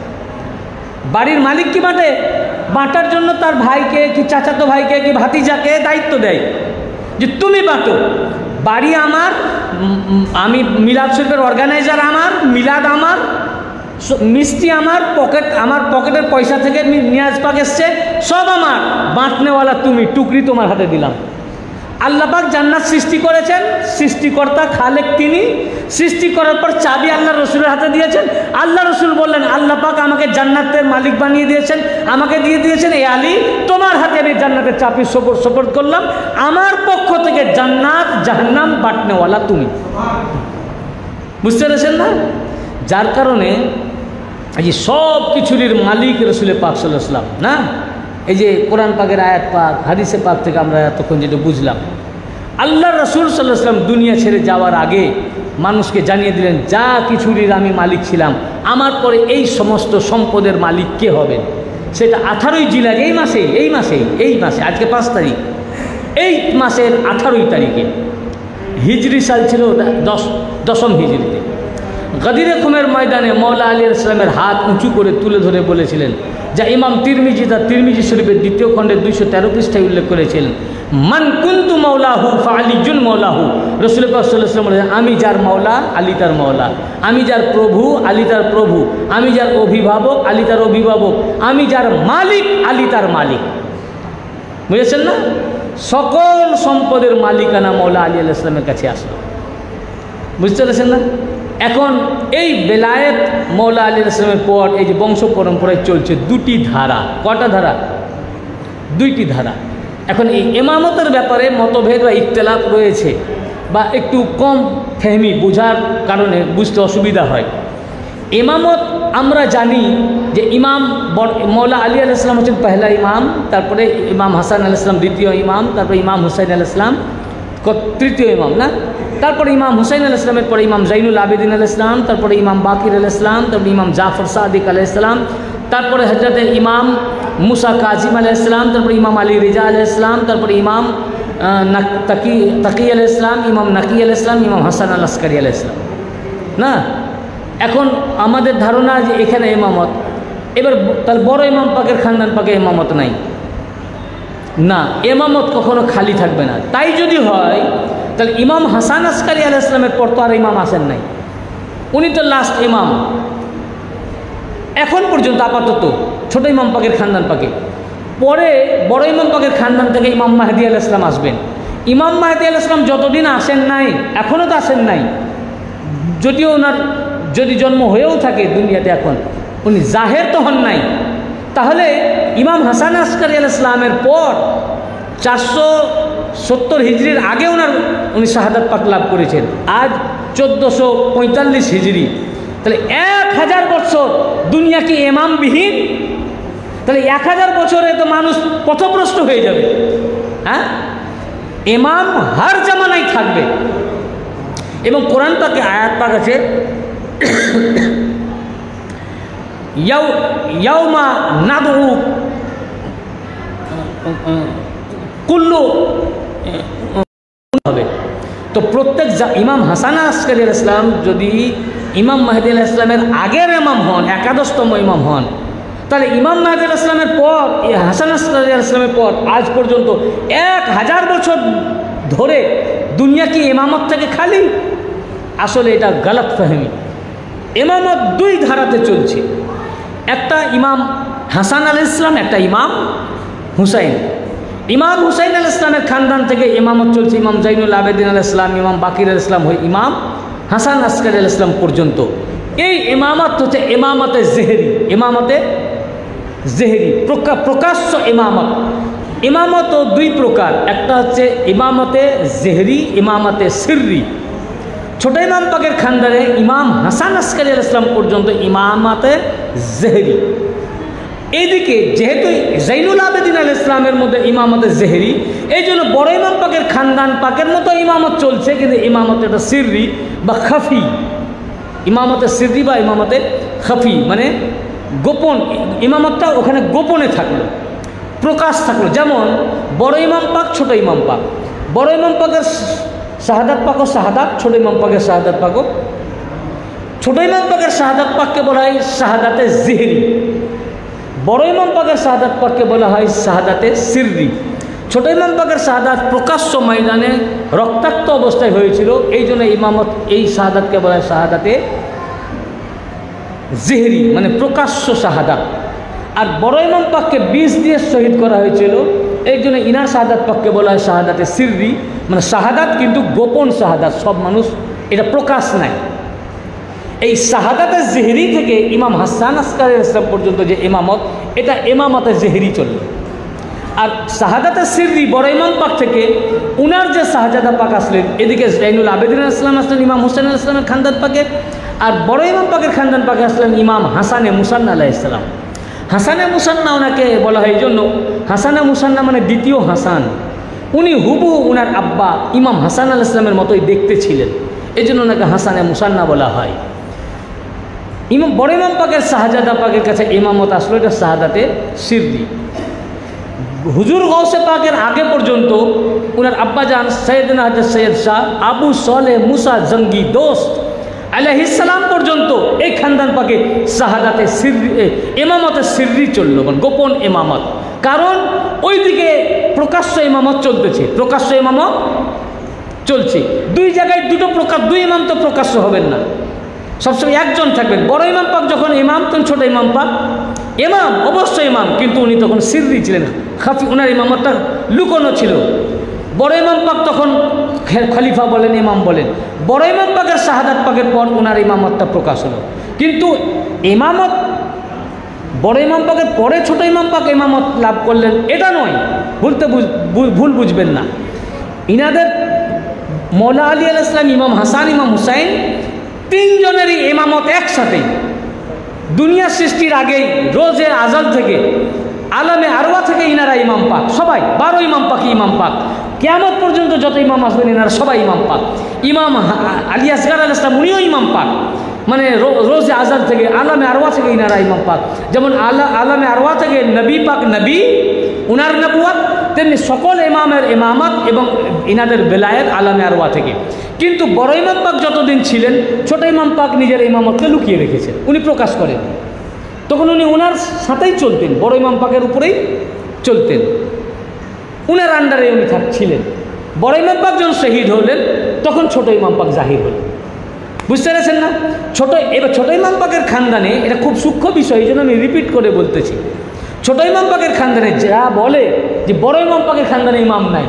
বাড়ির মালিক কি বাঁটে? বাঁটার জন্য তার ভাইকে কি চাচাতো ভাইকে কি ভাতিজাকে দায়িত্ব দেয় যে তুমি বাঁটো। বাড়ি আমার, আমি মিলাদ শরীফের অর্গানাইজার আমার, মিলাদ আমার, মিষ্টি আমার, পকেট আমার পকেটের পয়সা থেকে নিয়াজ পাক এসছে, সব আমার, বাঁটনেওয়ালা তুমি, টুকরি তোমার হাতে দিলাম। আল্লাহ পাক জান্নাত সৃষ্টি করেছেন, সৃষ্টিকর্তা খালেক তিনি। সৃষ্টি করার পর চাবি আল্লাহ রসুলের হাতে দিয়েছেন। আল্লাহ রসুল বললেন আল্লাহ পাক আমাকে জান্নাতের মালিক বানিয়ে দিয়েছেন, আমাকে দিয়ে দিয়েছেন এ আলী তোমার হাতে আমি জান্নাতের চাবি সপর সপোর্ট করলাম। আমার পক্ষ থেকে জান্নাত জাহান্নাম বাঁটনেওয়ালা তুমি। বুঝতে পেরেছেন না? যার কারণে এই যে সব কিছুরই মালিক রসুলের পাক সাল্লাল্লাহু আলাইহি ওয়াসাল্লাম না, এই যে কোরআন পাকের আয়াত পাক, হাদিসে পাক থেকে আমরা এতক্ষণ যেটা বুঝলাম, আল্লাহ রসুল সাল্লাল্লাহু আলাইহি ওয়াসাল্লাম দুনিয়া ছেড়ে যাওয়ার আগে মানুষকে জানিয়ে দিলেন যা কিছুরই আমি মালিক ছিলাম, আমার পরে এই সমস্ত সম্পদের মালিক কে হবেন? সেটা আঠারোই জিলাদ, এই মাসেই এই মাসেই এই মাসে আজকে পাঁচ তারিখ, এই মাসের আঠারোই তারিখে, হিজরি সাল ছিল দশ দশম হিজরিতে, গদিরে খুমের ময়দানে মৌলা আলী ইসলামের হাত উঁচু করে তুলে ধরে বলেছিলেন, যা ইমাম তিরমিজি তার তিরমিজি শরীফের দ্বিতীয় খণ্ডের দুইশো তেরো পৃষ্ঠায় উল্লেখ করেছিলেন, মান কুন্তু মৌলাহু ফা আলিজুন মৌলাহু। রাসূল পাক সাল্লাল্লাহু আলাইহি ওয়াসাল্লাম বলেন আমি যার মৌলা আলী তার মৌলা, আমি যার প্রভু আলী তার প্রভু, আমি যার অভিভাবক আলী তার অভিভাবক, আমি যার মালিক আলী তার মালিক। বুঝেছেন না? সকল সম্পদের মালিকানা মৌলা আলী আলাইহিস সালামের কাছে আসলো। বুঝতে পেরেছেন না? এখন এই বেলায়েত মৌলা আলী আলাইহিস সালামের পর এই যে বংশ পরম্পরায় চলছে দুটি ধারা। কটা ধারা? দুইটি ধারা। এখন এই ইমামতের ব্যাপারে মতভেদ বা ইখতিলাফ রয়েছে, বা একটু কম ফেহমি বোঝার কারণে বুঝতে অসুবিধা হয়। ইমামত আমরা জানি যে ইমাম মৌলা আলী আলাইহিস সালাম হচ্ছেন পহেলা ইমাম, তারপরে ইমাম হাসান আলাইহিস সালাম দ্বিতীয় ইমাম, তারপরে ইমাম হুসাইন আলাইহিস সালাম তৃতীয় ইমাম না, তারপরে ইমাম হুসাইন আলাইহিস সালামের পরে ইমাম জাইনুল আবেদিন আলাইহিস সালাম, তারপরে ইমাম বাকির আলাইহিস সালাম, তারপরে ইমাম জাফর সাদিক আলাইহিস সালাম, তারপরে হযরতে ইমাম মুসা কাজিম আলাইহিস সালাম, তারপরে ইমাম আলী রিজা আলাইহিস সালাম, তারপরে ইমাম তাকি তাকি আলাইহিস সালাম, ইমাম নাকি আলাইহিস সালাম, ইমাম হাসান আল আসকারি আলাইহিস সালাম না। এখন আমাদের ধারণা যে এখানে ইমামত, এবার তাহলে বড় ইমাম পাকের খানদান পাকে ইমামত নাই না, ইমামত কখনো খালি থাকবে না। তাই যদি হয় তাহলে ইমাম হাসান আসকারি আলাইহিস সালামের পর তো আর ইমাম আসেন নাই, উনি তো লাস্ট ইমাম এখন পর্যন্ত আপাতত ছোট ইমাম পাকের খানদান পাকে। পরে বড় ইমাম পাকের খানদান থেকে ইমাম মাহদি আলাইহিস সালাম আসবেন। ইমাম মাহদি আলাইহিস সালাম যতদিন আসেন নাই, এখনও তো আসেন নাই, যদিও ওনার যদি জন্ম হয়েও থাকে দুনিয়াতে, এখন উনি জাহের তো হন নাই। তাহলে ইমাম হাসান আসকারি আলাইহিস সালামের পর চারশো সত্তর হিজরির আগে ওনার উনি শাহাদাত পাক লাভ করেছেন, আজ চোদ্দোশো পঁয়তাল্লিশ হিজরি, তাহলে এক হাজার বছর দুনিয়া কি ইমামবিহীন? তাহলে এক হাজার বছরে তো মানুষ পথভ্রষ্ট হয়ে যাবে। হ্যাঁ, ইমাম হার জামানায় থাকবে। এবং কোরআন পাকে আয়াত পাক আছে, ইয়াউমা নাদউ কুল্লু হবে। তো প্রত্যেক ইমাম হাসান আসকারি আলাইহিস সালাম যদি ইমাম মাহদি আলাইহিস সালামের আগের ইমাম হন, একাদশতম ইমাম হন, তাহলে ইমাম মাহদি আলাইহিস সালামের পর এই হাসান আসকারি আলাইহিস সালামের পর আজ পর্যন্ত এক হাজার বছর ধরে দুনিয়া কি ইমামত থেকে খালি? আসলে এটা গলত ফাহমি। ইমামত দুই ধারাতে চলছে, একটা ইমাম হাসান আলাইহিস সালাম, একটা ইমাম হুসাইন। ইমাম হুসাইন আলাইহিস সালামের খানদান থেকে ইমামত চলছে ইমাম জাইনুল আবেদিন আলাইহিস সালাম, ইমাম বাকির আলাইহিস সালাম হয়ে ইমাম হাসান আসকারি আলাইহিস সালাম পর্যন্ত। এই ইমামত হচ্ছে ইমামতে জেহরি। ইমামতে জেহরি প্রকাশ্য ইমামত। ইমামত দুই প্রকার, একটা হচ্ছে ইমামতে জেহরি, ইমামতে সিররি। ছোট ইমাম পাকের খানদানে ইমাম হাসান আসকারি আলাইহিস সালাম পর্যন্ত ইমামতে জেহরি, এইদিকে যেহেতু জাইনুল আবেদিন আল ইসলামের মধ্যে ইমামতে জেহেরি, এই জন্য বড় ইমাম পাকের খানদান পাকের মতো ইমামত চলছে, কিন্তু ইমামত এটা সিররি বা খাফি, ইমামতে সিররি বা ইমামতে খাফি, মানে গোপন ইমামতটা ওখানে গোপনে থাকলো, প্রকাশ থাকলো। যেমন বড় ইমাম পাক, ছোট ইমাম পাক, বড় ইমাম পাকের শাহাদাত পাকও শাহাদাত, ছোট ইমাম পাকের শাহাদাত পাকও ছোট ইমাম পাকের শাহাদাত পাককে বলা হয় শাহাদাতে জিহরি, বড় ইমাম পাকের শাহাদাত পাককে বলা হয় শাহাদাতে সিররি। ছোট ইমাম পাকের শাহাদাত প্রকাশ্য ময়দানে রক্তাক্ত অবস্থায় হয়েছিল, এই জন্য ইমামত এই শাহাদাতকে বলা হয় শাহাদাতে জিহরি, মানে প্রকাশ্য শাহাদাত। আর বড় ইমাম পাককে বিষ দিয়ে শহীদ করা হয়েছিল, এই জন্য ইনার শাহাদাত পাককে বলা হয় শাহাদাতে সিররি, মানে শাহাদাত কিন্তু গোপন শাহাদাত, সব মানুষ এটা প্রকাশ নাই। এই শাহাদাতে জেহেরি থেকে ইমাম হাসান আসকারী ইসলাম পর্যন্ত যে ইমামত, এটা ইমামতে জেহেরি চলল। আর শাহাদাতে সিররি বড় ইমাম পাক থেকে উনার যে শাহজাদা পাক আসলেন, এদিকে জাইনুল আবেদিন ইসলাম আসলেন ইমাম হুসেন আল ইসলামের খানদান পাকে, আর বড় ইমাম পাকের খানদান পাকে আসলেন ইমাম হাসানে মুসান্না আলাইহিস সালাম। হাসানে মুসান্না ওনাকে বলা হয় এই জন্য, হাসানে মুসান্না মানে দ্বিতীয় হাসান, উনি হুবহু উনার আব্বা ইমাম হাসান আল ইসলামের মতোই দেখতে ছিলেন, এই জন্য ওনাকে হাসানে মুসান্না বলা হয়। ইমাম বড় ইমাম পাকের শাহজাদা পাকের কাছে ইমামত আসলো, এটা শাহাদাতে সিররি। হুজুর গৌসে পাকের আগে পর্যন্ত উনার আব্বাজান সৈয়দনা হযরত সৈয়দ শাহ আবু সলেহ মুসা জঙ্গি দোস্ত আলাইহিস সালাম পর্যন্ত এই খানদান পাকে শাহাদাতে সিররি ইমামতে সিররি চলল, মানে গোপন ইমামত। কারণ ওইদিকে প্রকাশ্য ইমামত চলতেছে, প্রকাশ্য ইমামত চলছে। দুই জায়গায় দুটো প্রকাশ, দুই ইমাম তো প্রকাশ্য হবেন না, সবসময় একজন থাকবেন। বড় ইমাম পাক যখন ইমাম, তখন ছোট ইমাম পাক ইমাম, অবশ্যই ইমাম, কিন্তু উনি তখন সিররি ছিলেন, খাফি, ওনার ইমামতটা লুকোনো ছিল। বড় ইমাম পাক তখন খলিফা বলেন, ইমাম বলেন। বড় ইমাম পাকের শাহাদাত পাকের পর ওনার ইমামতটা প্রকাশ হলো, কিন্তু ইমামত বড় ইমাম পাকের পরে ছোট ইমাম পাক ইমামত লাভ করলেন, এটা নয়, ভুলতে ভুল বুঝবেন না। ইনাদের মৌলা আলী আলাইহিস সালাম, ইমাম হাসান, ইমাম হুসাইন, তিনজনেরই ইমামত একসাথে দুনিয়া সৃষ্টির আগেই রোজে আজাল থেকে আলামে আরওয়া থেকে ইনারা ইমাম পাক, সবাই বারো ইমাম পাক ইমাম পাক, কিয়ামত পর্যন্ত যত ইমাম আসবেন ইনারা সবাই ইমাম পাক। ইমাম আলী আসগার আলাইহিস সালাম উনিও ইমাম পাক, মানে রোজে আজাল থেকে আলামে আরওয়া থেকে ইনারা ইমাম পাক। যেমন আলা আলামে আরওয়া থেকে নবী পাক নবী, উনার নবুয়ত, তেমনি সকল ইমামের ইমামত এবং ইনাদের বেলায়েত আলামে আরওয়া থেকে। কিন্তু বড় ইমাম পাক যতদিন ছিলেন, ছোট ইমাম পাক নিজের ইমামতকে লুকিয়ে রেখেছেন, উনি প্রকাশ করেন। তখন উনি ওনার সাথেই চলতেন, বড় ইমাম পাকের উপরেই চলতেন, উনার আন্ডারে উনি থাকছিলেন। বড় ইমাম পাক যখন শহীদ হলেন, তখন ছোট ইমাম পাক জাহির হলেন। বুঝতে পেরেছেন না? ছোট এবার ছোট ইমাম পাকের খানদানে এটা খুব সূক্ষ্ম বিষয়, এই জন্য আমি রিপিট করে বলতেছি। ছোট ইমাম পাকের খানদানে যা বলে যে বড় ইমাম পাকের খানদানে ইমাম নাই,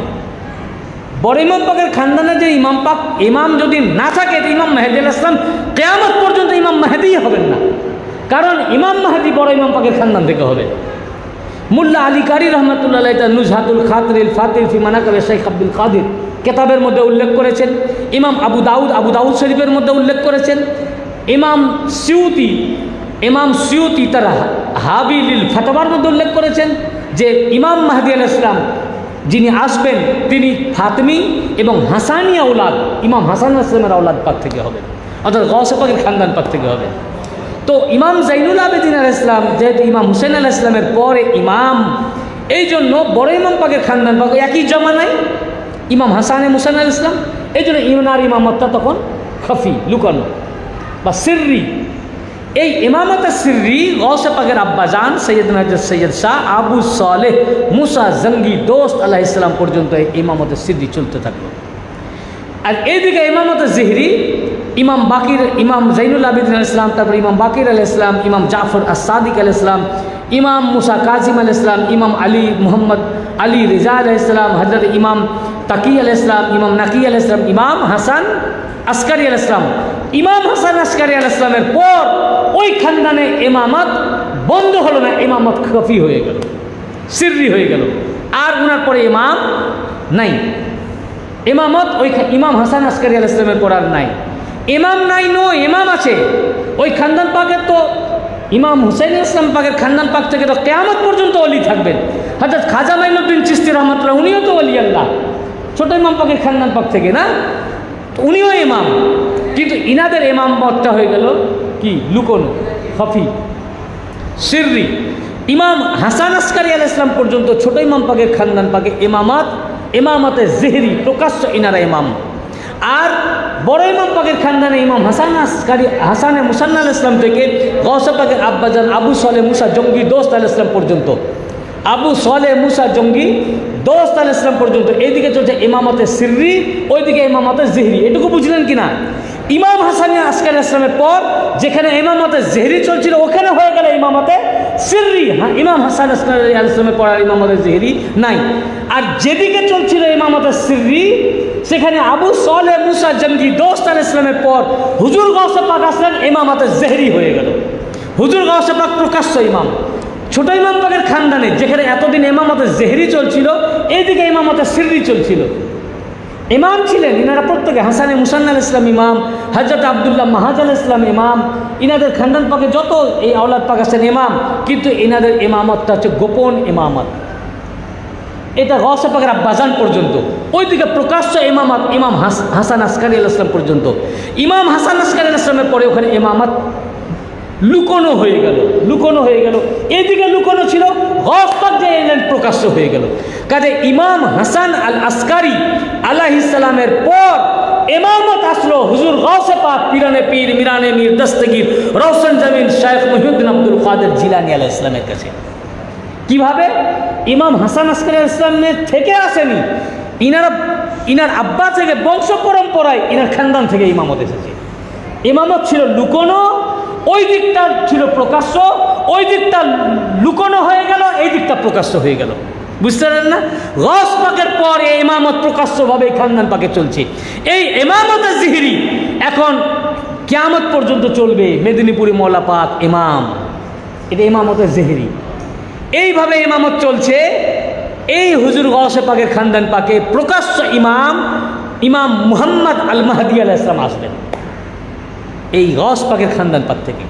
বড় ইমাম পাকের খানদানে যে ইমাম পাক ইমাম যদি না থাকে, তো ইমাম মেহেদী আলাইহিস সালাম কিয়ামত পর্যন্ত ইমাম মেহেদীই হবেন না, কারণ ইমাম মেহেদী বড় ইমাম পাকের খানদান থেকে হবে। মুল্লা আলী কারি রহমতুল্লাহ আলাইহি তার নুজহাতুল খাতিরিল ফাতির ফি মানাকিব শেখ আব্দুল কাদির কিতাবের মধ্যে উল্লেখ করেছেন। ইমাম আবু দাউদ আবু দাউদ শরীফের মধ্যে উল্লেখ করেছেন। ইমাম সিউতি ইমাম সিউতি তার হাবিলিল ফাতওয়ার মধ্যে উল্লেখ করেছেন যে ইমাম মেহেদী আলাইহিস সালাম যিনি আসবেন, তিনি ফাতমি এবং হাসানিয়া আওলাদ, ইমাম হাসান আলাইহিস সালামের আওলাদ পাক থেকে হবেন, অর্থাৎ গৌসে পাকের খানদান পাক থেকে হবে। তো ইমাম জাইনুল আবেদিন আলাইহিস সালাম যেহেতু ইমাম হুসেন আলাইহিস সালামের পরে ইমাম, এই জন্য বড় ইমাম পাকের খানদান পাক একই জমানায় ইমাম হাসানে মুসান আলাইহিস সালাম, এই জন্য ইমানার ইমামতটা তখন খাফি, লুকানো বা সিররি। এই ইমামতে সিররি গৌসে পাকের আব্বাজান সৈয়দনা হযরত সৈয়দ শাহ আবু সলেহ মুসা জঙ্গি দোস্ত আলাইহিস সালাম পর্যন্ত এই ইমামতে সিররি চলতে থাকলো। আর এইদিকে ইমামতে জিহরি ইমাম বাকির, ইমাম জাইনুল আবেদিন আলাইহিস সালাম, তারপর ইমাম বাকির আলাইহিস সালাম, ইমাম জাফর আস-সাদিক আলাইহিস সালাম, ইমাম মুসা কাজিম আলাইহিস সালাম, ইমাম আলী মুহাম্মদ আলী রিজা আলাইহিস সালাম, হযরত ইমাম তাকি আলাইহিস সালাম, ইমাম নাকি আলাইহিস সালাম, ইমাম হাসান আসকারী আলাইহিস সালাম। ইমাম হাসান আসকারী আলাইহিস সালামের পর ওই খানদানে ইমামত বন্ধ হলো না, ইমামত খাফি হয়ে গেল, সিররি হয়ে গেল, আর ওনার পরে ইমাম নাই। ইমামত ওই ইমাম হাসান আসকারী আলাইহিস সালামের পর আর নাই। ইমাম নাই, নো ইমাম আছে। ওই খানদান পাকের তো ইমাম হুসাইন ইসলাম পাকের খানদান পাক থেকে তো কিয়ামত পর্যন্ত ওলি থাকবেন। হযরত খাজা মাইনুদ্দিন চিশতি রহমাতুল্লাহ উনিও তো ওলি আল্লাহ, ছোট ইমাম পাকের খানদান পাক থেকে না, তো উনিও ইমাম। কিন্তু ইনাদের ইমাম মতটা হয়ে গেল কি লুকোনো, খফি, সিররি। ইমাম হাসান আসকারি আলাইহিস সালাম পর্যন্ত ছোট ইমাম পাকের খানদান পাকে ইমামাত ইমামতে জেহরি প্রকাশ্য ইনারা ইমাম। আর বড় ইমাম পাকের খানদানে ইমাম হাসান আসকারি হাসানে মুসান্না আলাইহিস সালাম থেকে গৌসে পাকের আব্বাজান আবু সালেহ মুসা জঙ্গি দোস্ত আলাইহিস সালাম পর্যন্ত, আবু সালেহ মুসা জঙ্গি দোস্ত আলাইহিস সালাম পর্যন্ত এইদিকে চলছে ইমামতে সিররি, ওইদিকে ইমামতে জেহরি। এটুকু বুঝলেন কিনা? ইমাম হাসান আসকারি ইসলামের পর যেখানে ইমামতে জেহরি চলছিল ওখানে হয়ে গেল ইমামতে সিররি। হ্যাঁ, ইমাম হাসান আসকারি ইসলামের পর আর ইমামতে জেহরি নাই। আর যেদিকে চলছিল ইমামতে সিররি সেখানে আবু সালেহ মুসা জঙ্গি দোস্ত আলাইহিস সালামের পর হুজুর গাউসে পাক আসলেন, ইমামতে জেহরি হয়ে গেল। হুজুর গাউসে পাক প্রকাশ্য ইমাম। ছোট ইমাম পাকের খানদানে যেখানে এতদিন ইমামতে জেহরি চলছিল, এইদিকে ইমামতে সিররি চলছিল। ইমাম ছিলেন ইনারা প্রত্যেকে, হাসানে মুসান্না আলাইহিস সালাম ইমাম, হযরত আব্দুল্লাহ মাহাজ আলাইহিস সালাম ইমাম, ইনাদের খানদান পাকে যত এই আওলাদ পাক আছেন ইমাম। কিন্তু ইনাদের ইমামতটা হচ্ছে গোপন ইমামত, এটা গাউসে পাকের আব্বাজান পর্যন্ত। ওইদিকে প্রকাশ্য ইমামত ইমাম হাসান আসকারি আলাইহিস সালাম পর্যন্ত। ইমাম হাসান আসকারি আলাইহিস সালামের পরে ওখানে ইমামত লুকোনো হয়ে গেল, লুকোনো হয়ে গেল। এদিকে লুকোনো ছিল, গাউস পাক যে এলেন প্রকাশ্য হয়ে গেল। কাজে ইমাম হাসান আল আসকারি আলাইহিস সালামের পর ইমামত আসলো হুজুর গাউসে পাক পিরানে পীর মিরানে মীর দস্তগীর রওশন জমিন শেখ মুহিউদ্দিন আব্দুল কাদের জিলানী আলাইহিস সালামের কাছে। কিভাবে? ইমাম হাসান আসকারি আলাইহিস সালামের থেকে আসেনি, ইনারা ইনার আব্বা থেকে বংশ পরম্পরায় ইনার খানদান থেকে ইমামত এসেছে। ইমামত ছিল লুকোনো, ওই দিকটা ছিল প্রকাশ্য, ওই দিকটা লুকোনো হয়ে গেল, এই দিকটা প্রকাশ্য হয়ে গেল। বুঝতে পারলেন না? গাউস পাকের পর এই ইমামত প্রকাশ্যভাবে খানদান পাকে চলছে। এই ইমামতে জিহরি এখন কিয়ামত পর্যন্ত চলবে। মেদিনীপুরি মৌলা পাক ইমাম, এটা ইমামতে জিহরি। এইভাবে ইমামত চলছে। এই হুজুর গাউসে পাকের খানদান পাকে প্রকাশ্য ইমাম ইমাম মুহাম্মদ আল মাহদি আলাইহিস সালাম আসবেন এই গাউস পাকের খানদান পাক থেকে।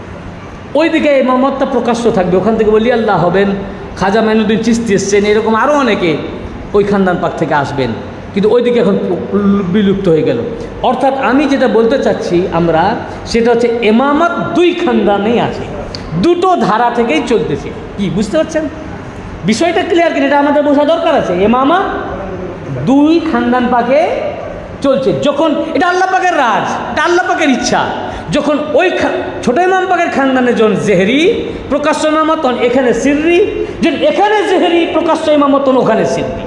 ওইদিকে ইমামতটা প্রকাশ্য থাকবে, ওখান থেকে ওলি আল্লাহ হবেন, খাজা মাইনুদ্দিন চিশতি এসছেন, এরকম আরও অনেকে ওই খানদান পাক থেকে আসবেন। কিন্তু ওইদিকে এখন বিলুপ্ত হয়ে গেল। অর্থাৎ আমি যেটা বলতে চাচ্ছি আমরা, সেটা হচ্ছে ইমামত দুই খানদানেই আছে, দুটো ধারা থেকেই চলতেছে। কি বুঝতে পারছেন বিষয়টা? ক্লিয়ার কিনা? এটা আমাদের বোঝা দরকার আছে। ইমামত দুই খানদান পাকে চলছে। যখন এটা আল্লাহ পাকের রাজ, এটা আল্লাহ পাকের ইচ্ছা। যখন ওই ছোট ইমাম পাকের খানদানে যখন জেহরি প্রকাশ্য ইমামত, তখন এখানে সিররি, যখন এখানে জেহরি প্রকাশ্য ইমামত, তখন ওখানে সিররি।